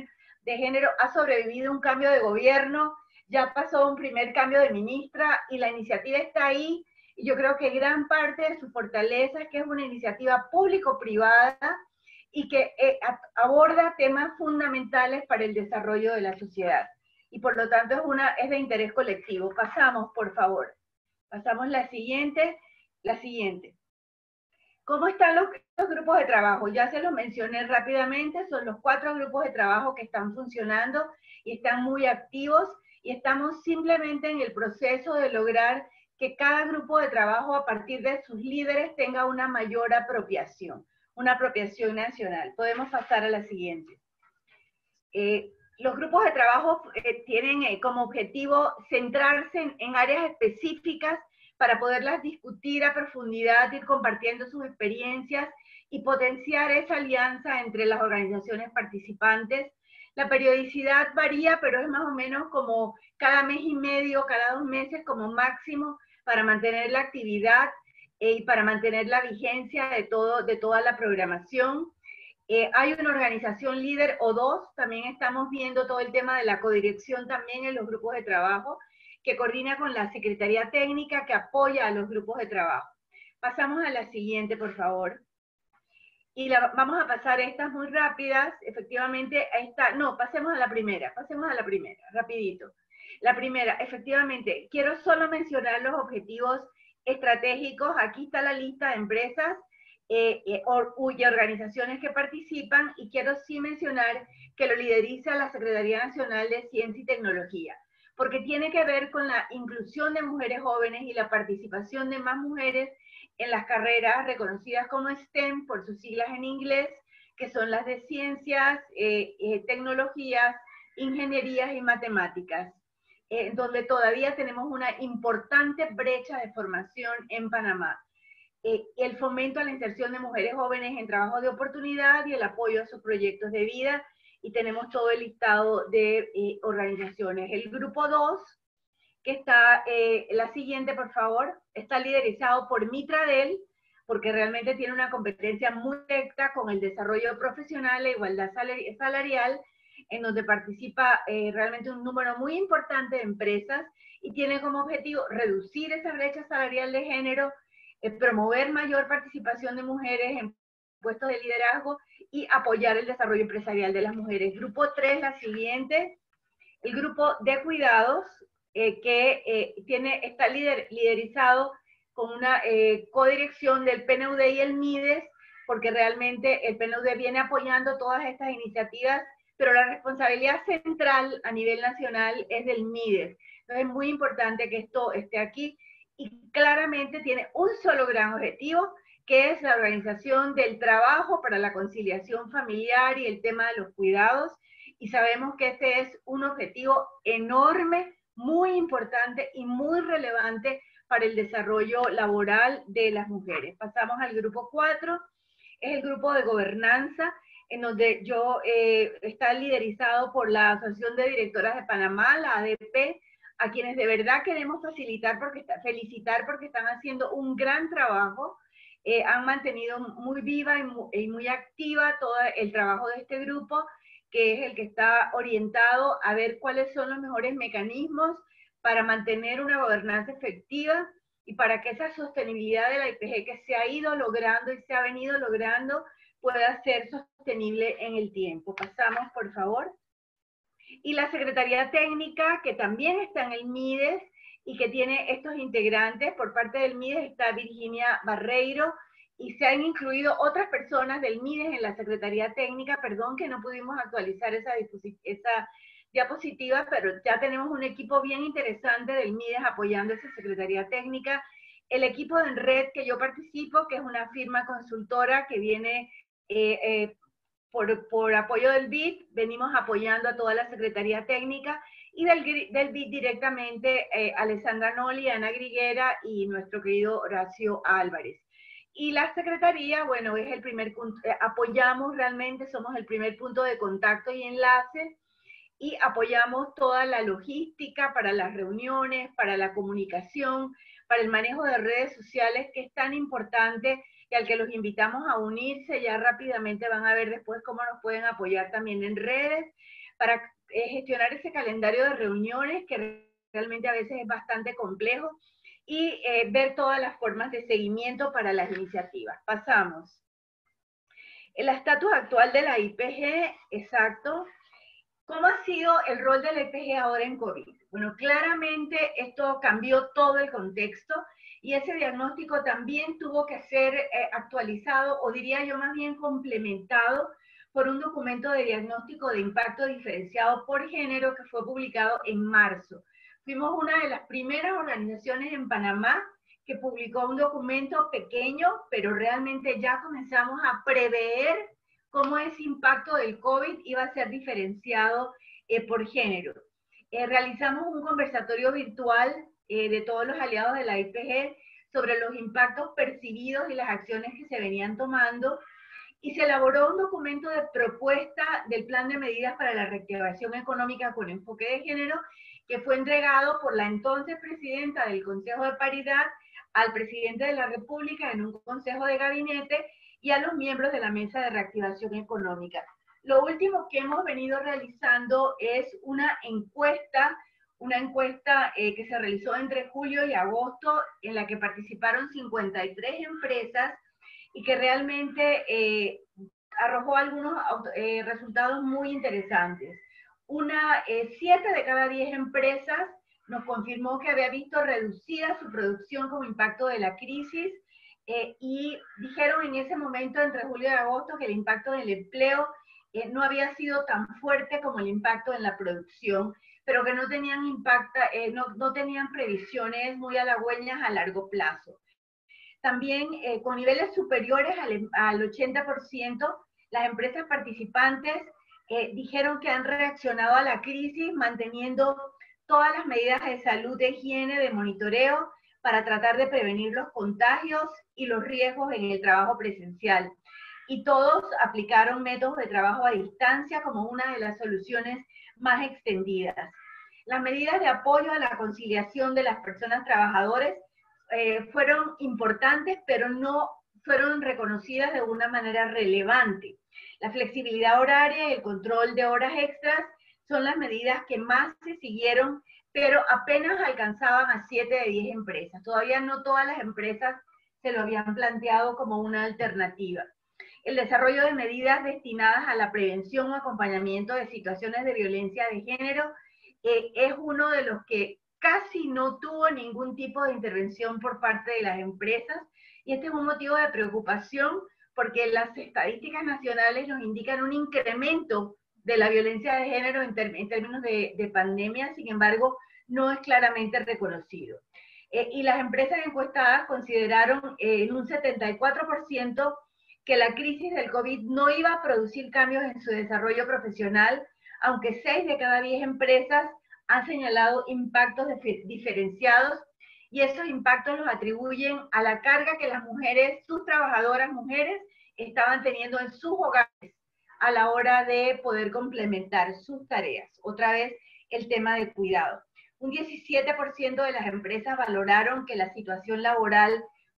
de género ha sobrevivido un cambio de gobierno, ya pasó un primer cambio de ministra y la iniciativa está ahí, y yo creo que gran parte de su fortaleza es que es una iniciativa público-privada y que aborda temas fundamentales para el desarrollo de la sociedad. Y por lo tanto es de interés colectivo. Pasamos, por favor. Pasamos la siguiente. ¿Cómo están los grupos de trabajo? Ya se los mencioné rápidamente, son los 4 grupos de trabajo que están funcionando y están muy activos, y estamos simplemente en el proceso de lograr que cada grupo de trabajo a partir de sus líderes tenga una mayor apropiación, una apropiación nacional. Podemos pasar a la siguiente. Los grupos de trabajo tienen como objetivo centrarse en áreas específicas para poderlas discutir a profundidad, ir compartiendo sus experiencias y potenciar esa alianza entre las organizaciones participantes. La periodicidad varía, pero es más o menos como cada mes y medio, cada 2 meses como máximo, para mantener la actividad y para mantener la vigencia de toda la programación. Hay una organización líder o dos, también estamos viendo todo el tema de la codirección también en los grupos de trabajo, que coordina con la Secretaría Técnica que apoya a los grupos de trabajo. Pasamos a la siguiente, por favor. Y vamos a pasar estas muy rápidas, efectivamente, pasemos a la primera, rapidito. La primera, efectivamente, quiero solo mencionar los objetivos estratégicos. Aquí está la lista de empresas y organizaciones que participan, y quiero sí mencionar que lo lideriza la Secretaría Nacional de Ciencia y Tecnología, porque tiene que ver con la inclusión de mujeres jóvenes y la participación de más mujeres en las carreras reconocidas como STEM, por sus siglas en inglés, que son las de ciencias, tecnologías, ingenierías y matemáticas, donde todavía tenemos una importante brecha de formación en Panamá. El fomento a la inserción de mujeres jóvenes en trabajo de oportunidad y el apoyo a sus proyectos de vida, y tenemos todo el listado de organizaciones. El grupo 2, que está, la siguiente por favor, está liderizado por Mitradel, porque realmente tiene una competencia muy directa con el desarrollo profesional e igualdad salarial, en donde participa realmente un número muy importante de empresas, y tiene como objetivo reducir esa brecha salarial de género, promover mayor participación de mujeres en puestos de liderazgo y apoyar el desarrollo empresarial de las mujeres. Grupo 3, la siguiente, el grupo de cuidados, que está liderizado con una codirección del PNUD y el MIDES, porque realmente el PNUD viene apoyando todas estas iniciativas, pero la responsabilidad central a nivel nacional es del MIDES. Entonces es muy importante que esto esté aquí, y claramente tiene un solo gran objetivo, que es la organización del trabajo para la conciliación familiar y el tema de los cuidados, y sabemos que este es un objetivo enorme, muy importante y muy relevante para el desarrollo laboral de las mujeres. Pasamos al grupo 4, es el grupo de gobernanza, en donde está liderizado por la Asociación de Directoras de Panamá, la ADP, a quienes de verdad queremos felicitar porque están haciendo un gran trabajo. Han mantenido muy viva y muy activa todo el trabajo de este grupo, que es el que está orientado a ver cuáles son los mejores mecanismos para mantener una gobernanza efectiva y para que esa sostenibilidad de la IPG que se ha ido logrando y se ha venido logrando pueda ser sostenible en el tiempo. Pasamos, por favor. Y la Secretaría Técnica, que también está en el MIDES y que tiene estos integrantes. Por parte del MIDES está Virginia Barreiro, y se han incluido otras personas del MIDES en la Secretaría Técnica. Perdón que no pudimos actualizar esa diapositiva, pero ya tenemos un equipo bien interesante del MIDES apoyando esa Secretaría Técnica. El equipo de Enred que yo participo, que es una firma consultora que viene por apoyo del BID, venimos apoyando a toda la Secretaría Técnica, y del BID directamente Alessandra Noli, Ana Griguera y nuestro querido Horacio Álvarez. Y la Secretaría, bueno, es el primer punto, apoyamos realmente, somos el primer punto de contacto y enlace, y apoyamos toda la logística para las reuniones, para la comunicación, para el manejo de redes sociales, que es tan importante y al que los invitamos a unirse. Ya rápidamente van a ver después cómo nos pueden apoyar también en redes para gestionar ese calendario de reuniones que realmente a veces es bastante complejo, y ver todas las formas de seguimiento para las iniciativas. Pasamos. El estatus actual de la IPG, exacto. ¿Cómo ha sido el rol de la IPG ahora en COVID? Bueno, claramente esto cambió todo el contexto, y ese diagnóstico también tuvo que ser actualizado, o diría yo más bien complementado, por un documento de diagnóstico de impacto diferenciado por género que fue publicado en marzo. Fuimos una de las primeras organizaciones en Panamá que publicó un documento pequeño, pero realmente ya comenzamos a prever cómo ese impacto del COVID iba a ser diferenciado por género. Realizamos un conversatorio virtual de todos los aliados de la IPG sobre los impactos percibidos y las acciones que se venían tomando, y se elaboró un documento de propuesta del plan de medidas para la reactivación económica con enfoque de género, que fue entregado por la entonces presidenta del Consejo de Paridad al presidente de la República en un consejo de gabinete, y a los miembros de la Mesa de Reactivación Económica. Lo último que hemos venido realizando es una encuesta que se realizó entre julio y agosto, en la que participaron 53 empresas y que realmente arrojó algunos resultados muy interesantes. 7 de cada 10 empresas nos confirmó que había visto reducida su producción como impacto de la crisis, y dijeron en ese momento, entre julio y agosto, que el impacto del empleo no había sido tan fuerte como el impacto en la producción, pero que no tenían no tenían previsiones muy halagüeñas a largo plazo. También con niveles superiores al 80%, las empresas participantes dijeron que han reaccionado a la crisis manteniendo todas las medidas de salud, de higiene, de monitoreo para tratar de prevenir los contagios y los riesgos en el trabajo presencial. Y todos aplicaron métodos de trabajo a distancia como una de las soluciones más extendidas. Las medidas de apoyo a la conciliación de las personas trabajadoras fueron importantes, pero no fueron reconocidas de una manera relevante. La flexibilidad horaria y el control de horas extras son las medidas que más se siguieron, pero apenas alcanzaban a 7 de 10 empresas. Todavía no todas las empresas se lo habían planteado como una alternativa. El desarrollo de medidas destinadas a la prevención o acompañamiento de situaciones de violencia de género es uno de los que casi no tuvo ningún tipo de intervención por parte de las empresas, y este es un motivo de preocupación porque las estadísticas nacionales nos indican un incremento de la violencia de género en términos de pandemia, sin embargo, no es claramente reconocido. Y las empresas encuestadas consideraron en un 74% que la crisis del COVID no iba a producir cambios en su desarrollo profesional, aunque 6 de cada 10 empresas han señalado impactos diferenciados, y esos impactos los atribuyen a la carga que las mujeres, sus trabajadoras mujeres, estaban teniendo en sus hogares a la hora de poder complementar sus tareas. Otra vez, el tema de cuidado. Un 17% de las empresas valoraron que la situación laboral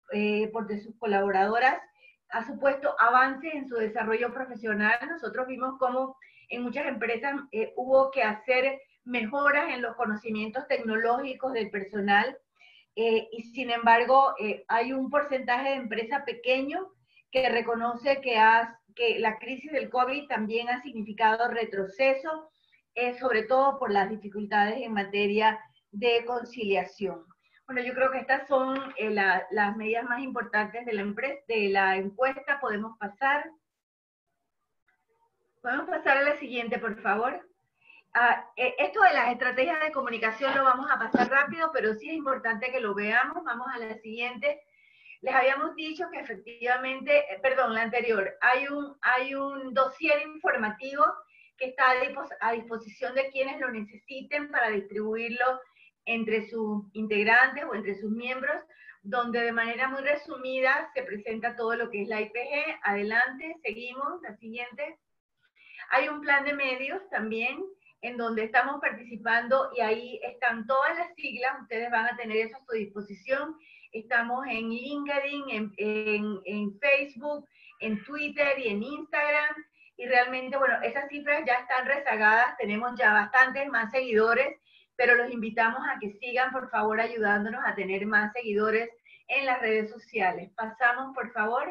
de sus colaboradoras ha supuesto avances en su desarrollo profesional. Nosotros vimos cómo en muchas empresas hubo que hacer mejoras en los conocimientos tecnológicos del personal, y sin embargo hay un porcentaje de empresa pequeño que reconoce que la crisis del COVID también ha significado retroceso, sobre todo por las dificultades en materia de conciliación. Bueno, yo creo que estas son las medidas más importantes de la encuesta. Podemos pasar a la siguiente, por favor. Esto de las estrategias de comunicación lo vamos a pasar rápido, pero sí es importante que lo veamos. Vamos a la siguiente. Les habíamos dicho que efectivamente, la anterior, hay un dossier informativo que está a disposición de quienes lo necesiten para distribuirlo entre sus integrantes o entre sus miembros, donde de manera muy resumida se presenta todo lo que es la IPG. Adelante, seguimos, la siguiente. Hay un plan de medios también, en donde estamos participando, y ahí están todas las siglas, ustedes van a tener eso a su disposición. Estamos en LinkedIn, en Facebook, en Twitter y en Instagram, y realmente, bueno, esas cifras ya están rezagadas, tenemos ya bastantes más seguidores, pero los invitamos a que sigan, por favor, ayudándonos a tener más seguidores en las redes sociales. Pasamos, por favor.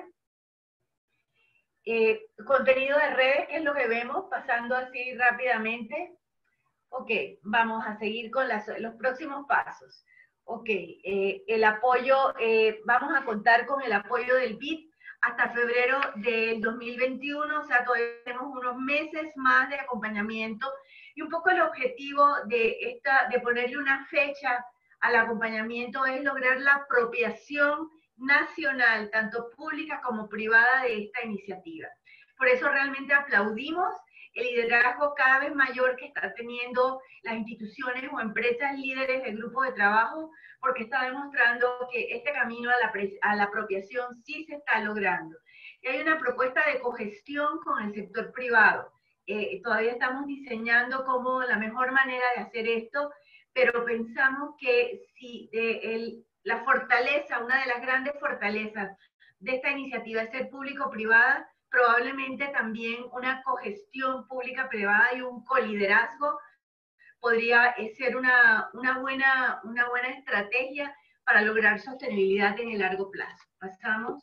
Contenido de redes, ¿qué es lo que vemos? Pasando así rápidamente. Ok, vamos a seguir con los próximos pasos. Ok, el apoyo, vamos a contar con el apoyo del BID hasta febrero del 2021, o sea, todavía tenemos unos meses más de acompañamiento, y un poco el objetivo de ponerle una fecha al acompañamiento es lograr la apropiación nacional, tanto pública como privada, de esta iniciativa. Por eso realmente aplaudimos el liderazgo cada vez mayor que están teniendo las instituciones o empresas líderes del grupo de trabajo, porque está demostrando que este camino a la apropiación sí se está logrando. Y hay una propuesta de cogestión con el sector privado. Todavía estamos diseñando cómo la mejor manera de hacer esto, pero pensamos que si la fortaleza, una de las grandes fortalezas de esta iniciativa es ser público-privada, probablemente también una cogestión pública-privada y un coliderazgo podría ser una buena estrategia para lograr sostenibilidad en el largo plazo. Pasamos.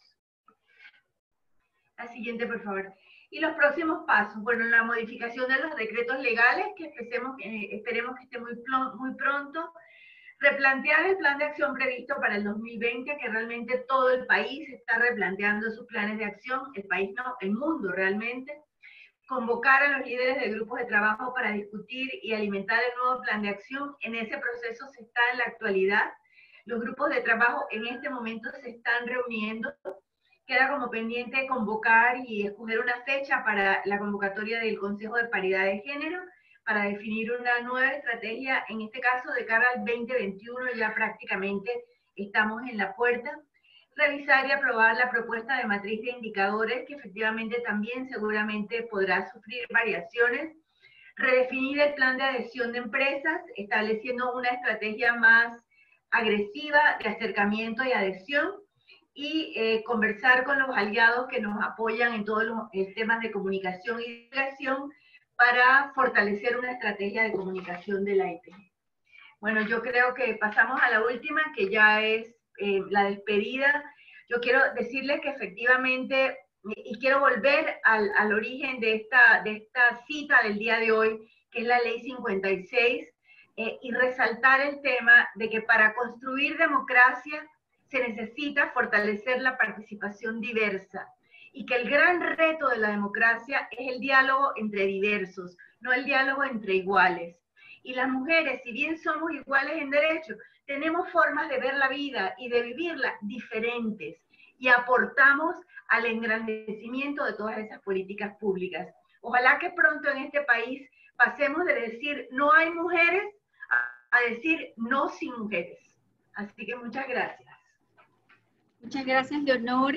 La siguiente, por favor. Y los próximos pasos. Bueno, la modificación de los decretos legales, que esperemos que esté muy pronto. Replantear el plan de acción previsto para el 2020, que realmente todo el país está replanteando sus planes de acción, el país no, el mundo realmente. Convocar a los líderes de grupos de trabajo para discutir y alimentar el nuevo plan de acción. En ese proceso se está en la actualidad. Los grupos de trabajo en este momento se están reuniendo. Queda como pendiente convocar y escoger una fecha para la convocatoria del Consejo de Paridad de Género, para definir una nueva estrategia, en este caso de cara al 2021, ya prácticamente estamos en la puerta. Revisar y aprobar la propuesta de matriz de indicadores, que efectivamente también seguramente podrá sufrir variaciones. Redefinir el plan de adhesión de empresas, estableciendo una estrategia más agresiva de acercamiento y adhesión, y conversar con los aliados que nos apoyan en todos los temas de comunicación y divulgación, para fortalecer una estrategia de comunicación de la IPG. Bueno, yo creo que pasamos a la última, que ya es la despedida. Yo quiero decirles que efectivamente, y quiero volver al origen de esta cita del día de hoy, que es la Ley 56, y resaltar el tema de que para construir democracia se necesita fortalecer la participación diversa, y que el gran reto de la democracia es el diálogo entre diversos, no el diálogo entre iguales. Y las mujeres, si bien somos iguales en derechos, tenemos formas de ver la vida y de vivirla diferentes, y aportamos al engrandecimiento de todas esas políticas públicas. Ojalá que pronto en este país pasemos de decir no hay mujeres a decir no sin mujeres. Así que muchas gracias. Muchas gracias, Leonor.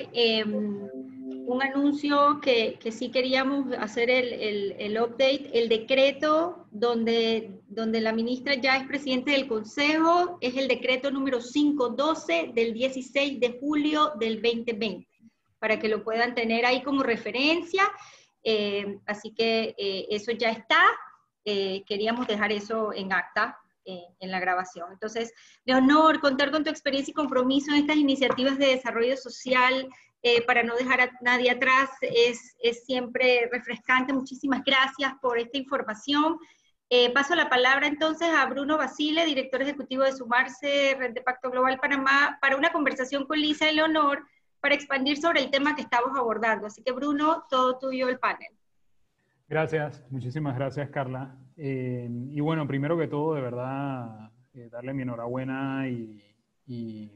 Un anuncio que sí queríamos hacer el update, el decreto donde la ministra ya es presidente del Consejo, es el decreto número 512 del 16 de julio del 2020, para que lo puedan tener ahí como referencia. Así que eso ya está. Queríamos dejar eso en acta, en la grabación. Entonces, Leonor, contar con tu experiencia y compromiso en estas iniciativas de desarrollo social para no dejar a nadie atrás es siempre refrescante. Muchísimas gracias por esta información. Paso la palabra entonces a Bruno Basile, director ejecutivo de Sumarse, Red de Pacto Global Panamá, para una conversación con Lisa y Leonor para expandir sobre el tema que estamos abordando. Así que Bruno, todo tuyo el panel. Gracias, muchísimas gracias, Carla. Y bueno, primero que todo, de verdad, darle mi enhorabuena y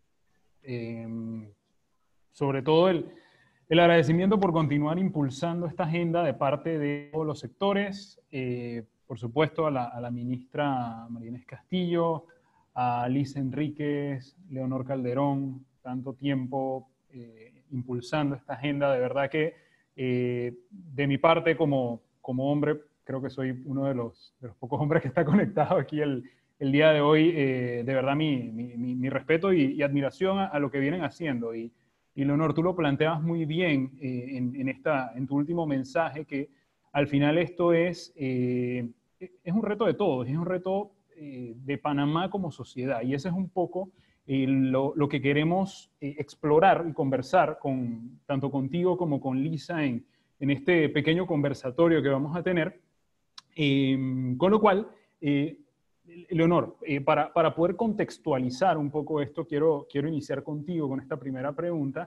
sobre todo el agradecimiento por continuar impulsando esta agenda de parte de todos los sectores, por supuesto a la ministra María Inés Castillo, a Lisa Enríquez, Leonor Calderón, tanto tiempo impulsando esta agenda. De verdad que de mi parte como hombre, creo que soy uno de los pocos hombres que está conectado aquí el día de hoy. De verdad mi respeto y admiración a lo que vienen haciendo. Y Leonor, tú lo planteabas muy bien en tu último mensaje, que al final esto es un reto de todos, es un reto de Panamá como sociedad, y ese es un poco lo que queremos explorar y conversar tanto contigo como con Lisa en este pequeño conversatorio que vamos a tener. Con lo cual, Leonor, para poder contextualizar un poco esto, quiero iniciar contigo con esta primera pregunta,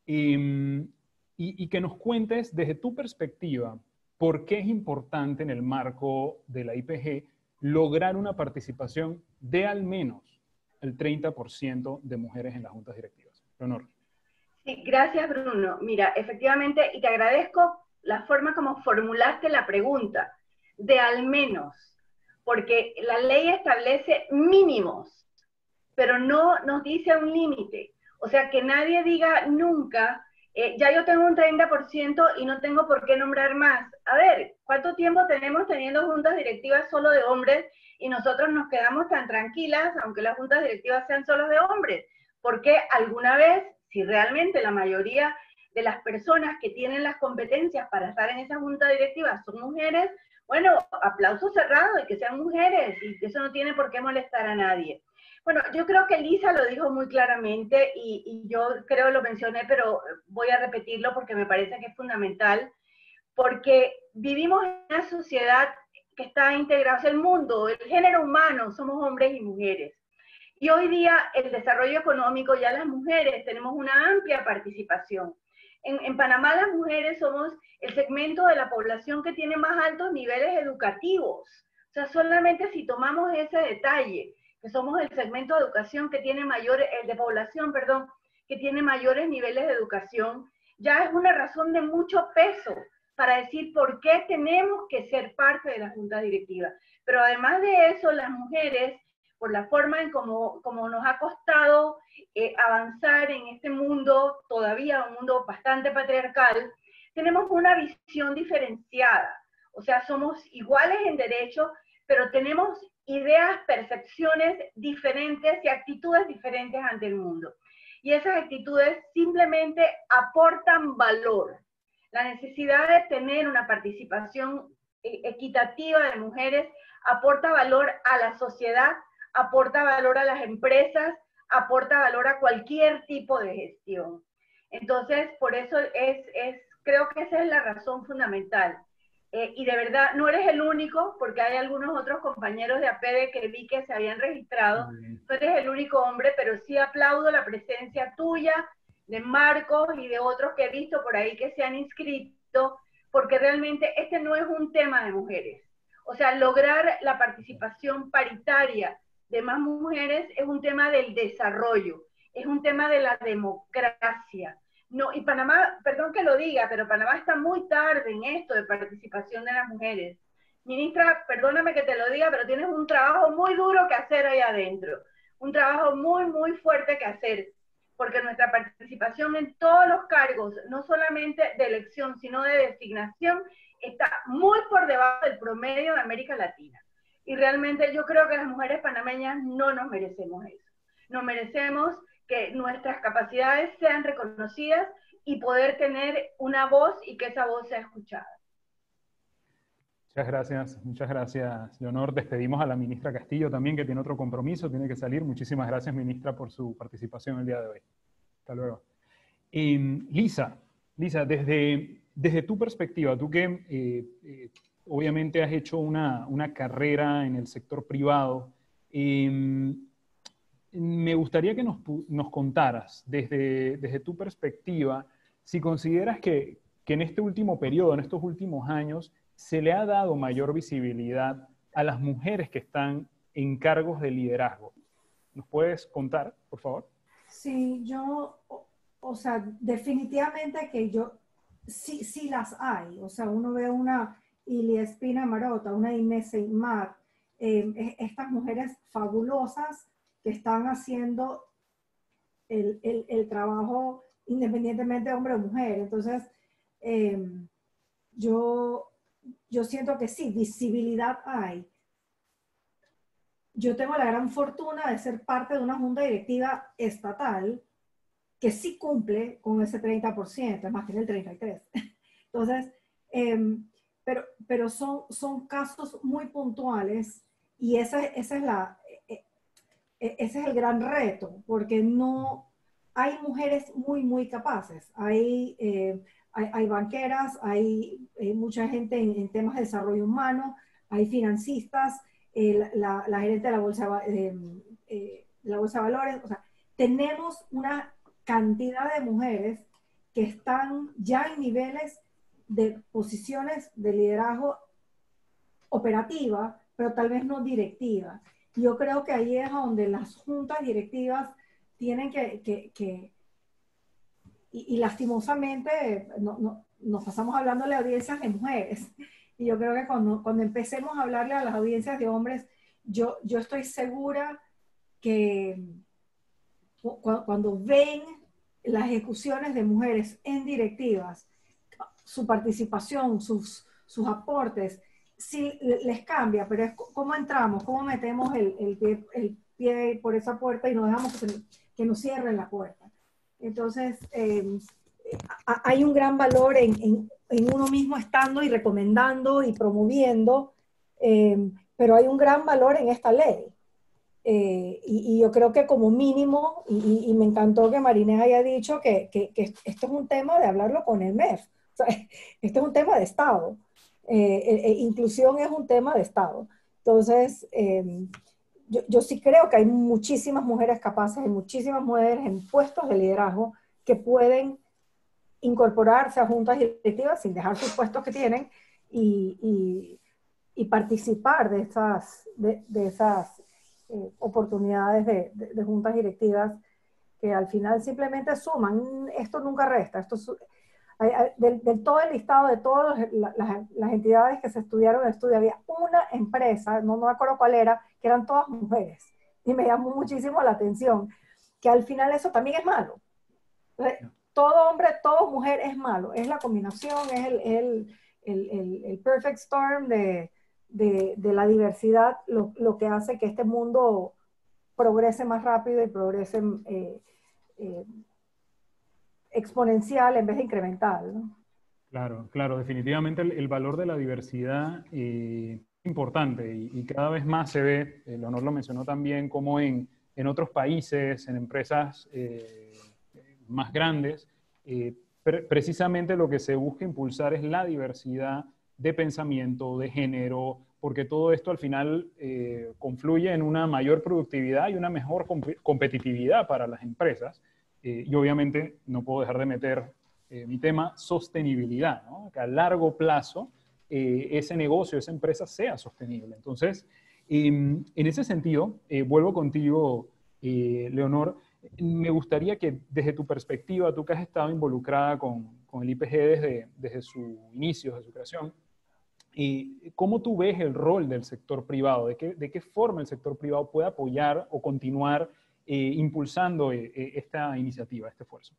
y que nos cuentes desde tu perspectiva por qué es importante en el marco de la IPG lograr una participación de al menos el 30% de mujeres en las juntas directivas. Leonor. Sí, gracias, Bruno. Mira, efectivamente, y te agradezco la forma como formulaste la pregunta, de al menos, porque la ley establece mínimos, pero no nos dice un límite. O sea, que nadie diga nunca, ya yo tengo un 30% y no tengo por qué nombrar más. A ver, ¿cuánto tiempo tenemos teniendo juntas directivas solo de hombres y nosotros nos quedamos tan tranquilas, aunque las juntas directivas sean solo de hombres? Porque alguna vez si realmente la mayoría de las personas que tienen las competencias para estar en esa junta directiva son mujeres, bueno, aplauso cerrado y que sean mujeres, y eso no tiene por qué molestar a nadie. Bueno, yo creo que Lisa lo dijo muy claramente y yo creo lo mencioné, pero voy a repetirlo porque me parece que es fundamental, porque vivimos en una sociedad que está integrada, o sea, el mundo, el género humano, somos hombres y mujeres. Y hoy día el desarrollo económico, ya las mujeres tenemos una amplia participación. En Panamá las mujeres somos el segmento de la población que tiene más altos niveles educativos. O sea, solamente si tomamos ese detalle, que somos el segmento de educación que tiene de población, perdón, que tiene mayores niveles de educación, ya es una razón de mucho peso para decir por qué tenemos que ser parte de la junta directiva. Pero además de eso, las mujeres, por la forma en cómo nos ha costado avanzar en este mundo, todavía un mundo bastante patriarcal, tenemos una visión diferenciada. O sea, somos iguales en derechos, pero tenemos ideas, percepciones diferentes y actitudes diferentes ante el mundo. Y esas actitudes simplemente aportan valor. La necesidad de tener una participación equitativa de mujeres aporta valor a la sociedad, aporta valor a las empresas, aporta valor a cualquier tipo de gestión. Entonces, por eso creo que esa es la razón fundamental. Y de verdad, no eres el único, porque hay algunos otros compañeros de APEDE que vi que se habían registrado. No eres el único hombre, pero sí aplaudo la presencia tuya, de Marcos y de otros que he visto por ahí que se han inscrito, porque realmente este no es un tema de mujeres. O sea, lograr la participación paritaria de más mujeres es un tema del desarrollo, es un tema de la democracia. No, y Panamá, perdón que lo diga, pero Panamá está muy tarde en esto de participación de las mujeres. Ministra, perdóname que te lo diga, pero tienes un trabajo muy duro que hacer ahí adentro, un trabajo muy, muy fuerte que hacer, porque nuestra participación en todos los cargos, no solamente de elección, sino de designación, está muy por debajo del promedio de América Latina. Y realmente yo creo que las mujeres panameñas no nos merecemos eso. Nos merecemos que nuestras capacidades sean reconocidas y poder tener una voz y que esa voz sea escuchada. Muchas gracias, Leonor. Despedimos a la ministra Castillo también, que tiene otro compromiso, tiene que salir. Muchísimas gracias, ministra, por su participación el día de hoy. Hasta luego. Lisa, desde tu perspectiva, tú que obviamente has hecho una carrera en el sector privado, me gustaría que nos contaras desde tu perspectiva si consideras que en este último periodo, en estos últimos años, se le ha dado mayor visibilidad a las mujeres que están en cargos de liderazgo. ¿Nos puedes contar, por favor? Sí, o sea, definitivamente que sí las hay. O sea, uno ve una Ilia Espina Marota, una Inés Seymar, estas mujeres fabulosas que están haciendo el trabajo independientemente de hombre o mujer. Entonces, yo siento que sí, visibilidad hay. Yo tengo la gran fortuna de ser parte de una junta directiva estatal que sí cumple con ese 30%, es más, tiene el 33%. Entonces, pero son casos muy puntuales y ese es el gran reto, porque no hay mujeres muy, muy capaces. Hay banqueras, hay mucha gente en temas de desarrollo humano, hay financistas, la gerente de la Bolsa de Valores. O sea, tenemos una cantidad de mujeres que están ya en niveles de posiciones de liderazgo operativa, pero tal vez no directiva. Yo creo que ahí es donde las juntas directivas tienen y lastimosamente nos pasamos hablando de audiencias de mujeres. Y yo creo que cuando empecemos a hablarle a las audiencias de hombres, yo estoy segura que cuando ven las ejecuciones de mujeres en directivas, su participación, sus aportes, sí les cambia, pero es cómo entramos, cómo metemos el pie por esa puerta y no dejamos que nos cierren la puerta. Entonces, hay un gran valor en uno mismo estando y recomendando y promoviendo, pero hay un gran valor en esta ley. Y yo creo que como mínimo, y me encantó que Marinés haya dicho que esto es un tema de hablarlo con el MEF. O sea, esto es un tema de Estado. Inclusión es un tema de Estado. Entonces, yo sí creo que hay muchísimas mujeres capaces, hay muchísimas mujeres en puestos de liderazgo que pueden incorporarse a juntas directivas sin dejar sus puestos que tienen y participar de esas oportunidades de juntas directivas que al final simplemente suman. Esto nunca resta. Del todo el listado de todas las entidades que se estudiaron en el estudio, había una empresa, no me acuerdo cuál era, que eran todas mujeres. Y me llamó muchísimo la atención, que al final eso también es malo. Todo hombre, todo mujer es malo. Es la combinación, es el perfect storm de la diversidad lo que hace que este mundo progrese más rápido y progrese exponencial en vez de incremental, ¿no? Claro, claro, definitivamente el valor de la diversidad es importante y cada vez más se ve, Leonor lo mencionó también, como en otros países, en empresas más grandes, precisamente lo que se busca impulsar es la diversidad de pensamiento, de género, porque todo esto al final confluye en una mayor productividad y una mejor competitividad para las empresas. Y obviamente no puedo dejar de meter mi tema sostenibilidad, ¿no? Que a largo plazo ese negocio, esa empresa sea sostenible. Entonces, en ese sentido, vuelvo contigo, Leonor. Me gustaría que desde tu perspectiva, tú que has estado involucrada con el IPG desde su inicio, desde su creación, ¿cómo tú ves el rol del sector privado? ¿De qué forma el sector privado puede apoyar o continuar impulsando esta iniciativa, este esfuerzo?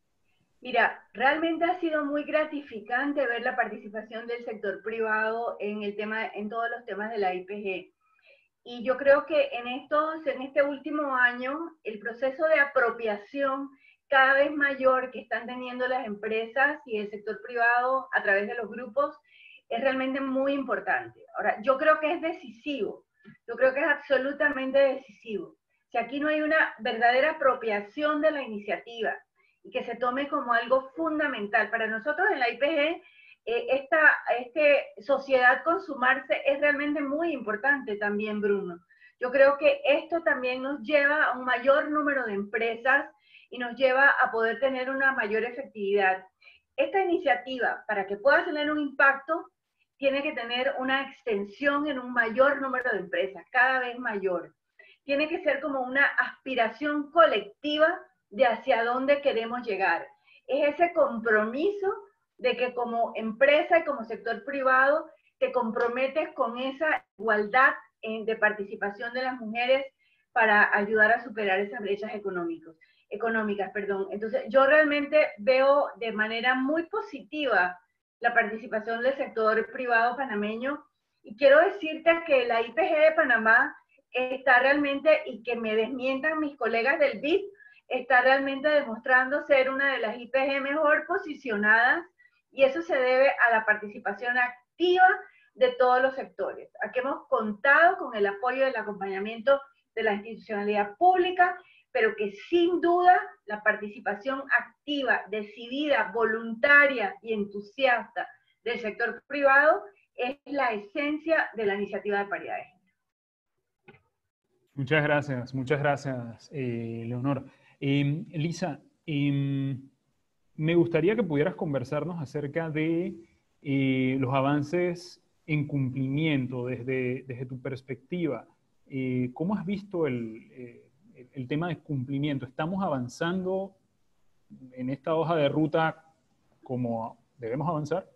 Mira, realmente ha sido muy gratificante ver la participación del sector privado en todos los temas de la IPG. Y yo creo que en este último año, el proceso de apropiación cada vez mayor que están teniendo las empresas y el sector privado a través de los grupos es realmente muy importante. Ahora, yo creo que es decisivo, yo creo que es absolutamente decisivo. Si aquí no hay una verdadera apropiación de la iniciativa y que se tome como algo fundamental para nosotros en la IPG, esta sociedad con sumarse es realmente muy importante también, Bruno. Yo creo que esto también nos lleva a un mayor número de empresas y nos lleva a poder tener una mayor efectividad. Esta iniciativa, para que pueda tener un impacto, tiene que tener una extensión en un mayor número de empresas, cada vez mayor. Tiene que ser como una aspiración colectiva de hacia dónde queremos llegar. Es ese compromiso de que como empresa y como sector privado te comprometes con esa igualdad de participación de las mujeres para ayudar a superar esas brechas económicas. Entonces, yo realmente veo de manera muy positiva la participación del sector privado panameño y quiero decirte que la IPG de Panamá está realmente, y que me desmientan mis colegas del BID, está realmente demostrando ser una de las IPG mejor posicionadas, y eso se debe a la participación activa de todos los sectores. Aquí hemos contado con el apoyo y el acompañamiento de la institucionalidad pública, pero que sin duda la participación activa, decidida, voluntaria y entusiasta del sector privado es la esencia de la iniciativa de paridad de género. Muchas gracias, Leonor. Lisa, me gustaría que pudieras conversarnos acerca de los avances en cumplimiento desde tu perspectiva. ¿Cómo has visto el tema de cumplimiento? ¿Estamos avanzando en esta hoja de ruta como debemos avanzar?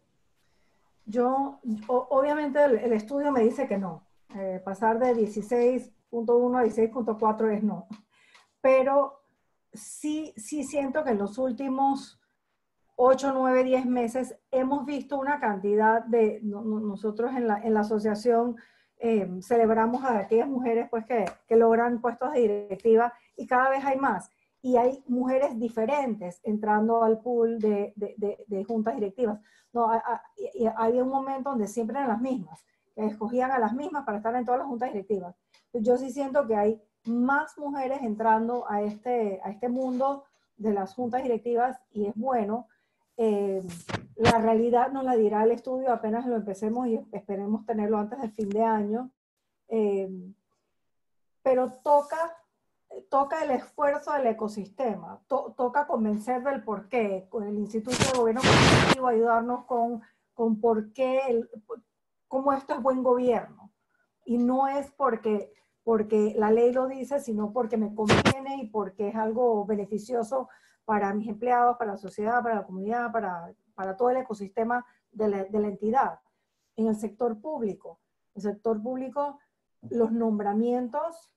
Obviamente el estudio me dice que no. Pasar de 16.1 a 16.4 es no. Pero sí siento que en los últimos 8, 9, 10 meses hemos visto una cantidad de, nosotros en la asociación celebramos a aquellas mujeres pues, que logran puestos de directiva y cada vez hay más. y hay mujeres diferentes entrando al pool de juntas directivas. No, había un momento donde siempre eran las mismas, que escogían a las mismas para estar en todas las juntas directivas. Yo sí siento que hay más mujeres entrando a este mundo de las juntas directivas y es bueno. La realidad nos la dirá el estudio apenas lo empecemos y esperemos tenerlo antes del fin de año. Pero toca el esfuerzo del ecosistema, toca convencer del por qué, con el Instituto de Gobierno Corporativo ayudarnos con por qué, cómo esto es buen gobierno. Y no es porque la ley lo dice, sino porque me conviene y porque es algo beneficioso para mis empleados, para la sociedad, para la comunidad, para todo el ecosistema de la entidad. En el sector público, los nombramientos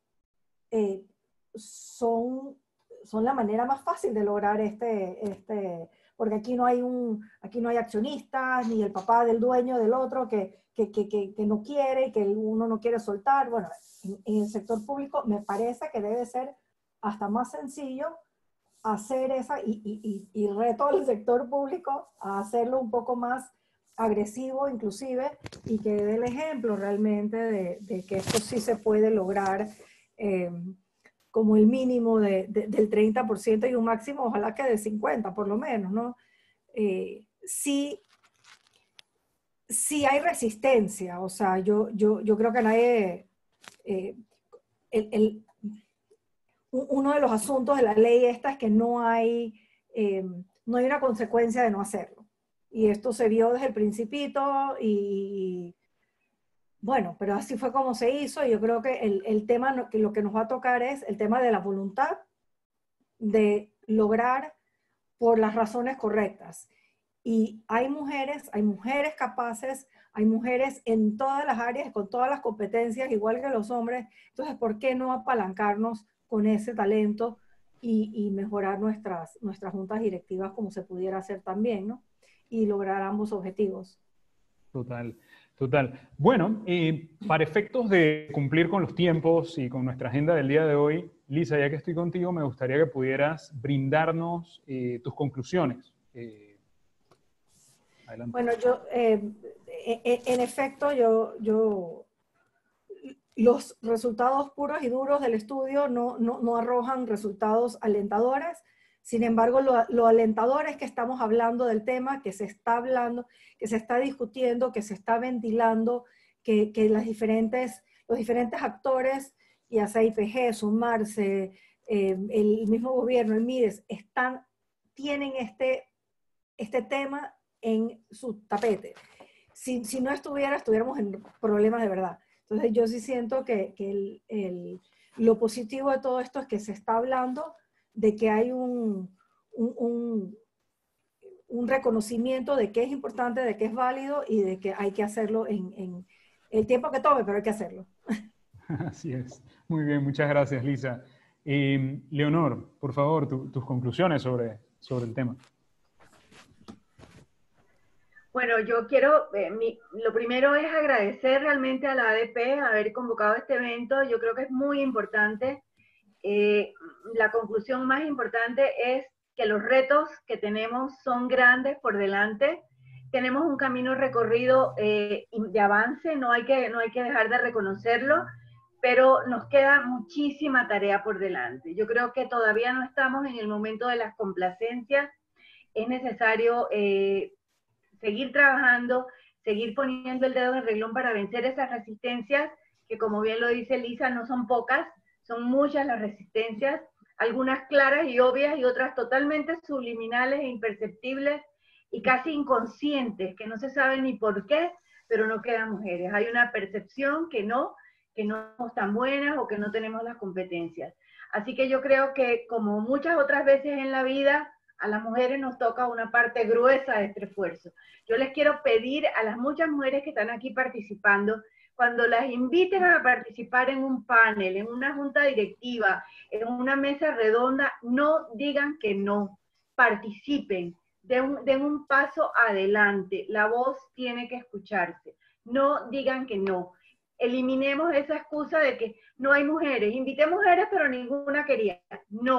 son la manera más fácil de lograr porque aquí no hay accionistas, ni el papá del dueño del otro que no quiere, que uno no quiere soltar. Bueno, en el sector público me parece que debe ser hasta más sencillo hacer y reto al sector público a hacerlo un poco más agresivo inclusive, y que dé el ejemplo realmente de que esto sí se puede lograr como el mínimo del 30% y un máximo ojalá que de 50% por lo menos, ¿no? Sí hay resistencia, o sea, yo creo que nadie, uno de los asuntos de la ley esta es que no hay una consecuencia de no hacerlo. Y esto se vio desde el principito y bueno, pero así fue como se hizo. Y yo creo que el tema, que lo que nos va a tocar es el tema de la voluntad de lograr por las razones correctas. Y hay mujeres capaces, hay mujeres en todas las áreas, con todas las competencias, igual que los hombres. Entonces, ¿por qué no apalancarnos con ese talento y mejorar nuestras juntas directivas como se pudiera hacer también, ¿no? Y lograr ambos objetivos. Total. Bueno, para efectos de cumplir con los tiempos y con nuestra agenda del día de hoy, Lisa, ya que estoy contigo, me gustaría que pudieras brindarnos tus conclusiones. Adelante. Bueno, en efecto, los resultados puros y duros del estudio no arrojan resultados alentadores. Sin embargo, lo alentador es que estamos hablando del tema, que se está hablando, que se está discutiendo, que se está ventilando, que los diferentes actores, ya sea IPG, Sumarse, el mismo gobierno, el MIDES, tienen este tema en su tapete. Si no estuviéramos en problemas de verdad. Entonces yo sí siento que lo positivo de todo esto es que se está hablando de que hay un reconocimiento de que es importante, de que es válido y de que hay que hacerlo en el tiempo que tome, pero hay que hacerlo. Así es. Muy bien, muchas gracias, Lisa. Leonor, por favor, tus conclusiones sobre el tema. Bueno, yo quiero, lo primero es agradecer realmente a la ADP haber convocado este evento. Yo creo que es muy importante. La conclusión más importante es que los retos que tenemos son grandes por delante. Tenemos un camino recorrido de avance, no hay que dejar de reconocerlo, pero nos queda muchísima tarea por delante. Yo creo que todavía no estamos en el momento de las complacencias. Es necesario seguir trabajando, seguir poniendo el dedo en el renglón para vencer esas resistencias, que como bien lo dice Lisa, no son pocas, son muchas las resistencias, algunas claras y obvias y otras totalmente subliminales e imperceptibles y casi inconscientes, que no se sabe ni por qué, pero no quedan mujeres. Hay una percepción que no somos tan buenas o que no tenemos las competencias. Así que yo creo que como muchas otras veces en la vida, a las mujeres nos toca una parte gruesa de este esfuerzo. Yo les quiero pedir a las muchas mujeres que están aquí participando, cuando las inviten a participar en un panel, en una junta directiva, en una mesa redonda, no digan que no, participen, den un paso adelante, la voz tiene que escucharse, no digan que no. Eliminemos esa excusa de que no hay mujeres, invité mujeres pero ninguna quería, no.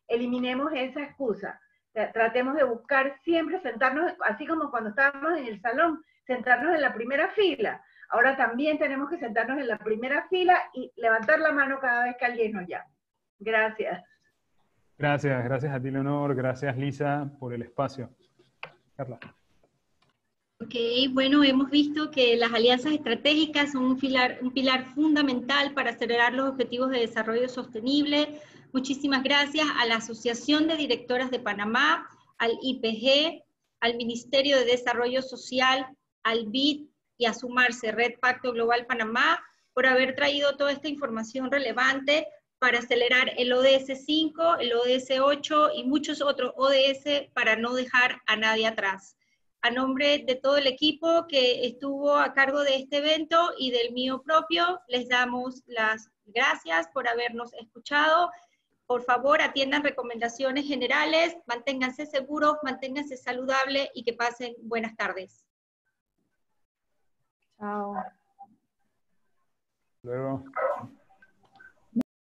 eliminemos esa excusa. Tratemos de buscar siempre sentarnos, así como cuando estábamos en el salón, sentarnos en la primera fila. Ahora también tenemos que sentarnos en la primera fila y levantar la mano cada vez que alguien nos llame. Gracias. Gracias a ti, Leonor, gracias Lisa por el espacio. Carla. Ok, bueno, hemos visto que las alianzas estratégicas son un pilar fundamental para acelerar los objetivos de desarrollo sostenible. Muchísimas gracias a la Asociación de Directoras de Panamá, al IPG, al Ministerio de Desarrollo Social, al BID y a Sumarse, Red Pacto Global Panamá, por haber traído toda esta información relevante para acelerar el ODS 5, el ODS 8 y muchos otros ODS para no dejar a nadie atrás. A nombre de todo el equipo que estuvo a cargo de este evento y del mío propio, les damos las gracias por habernos escuchado. Por favor, atiendan recomendaciones generales, manténganse seguros, manténganse saludables y que pasen buenas tardes. Chao. Luego.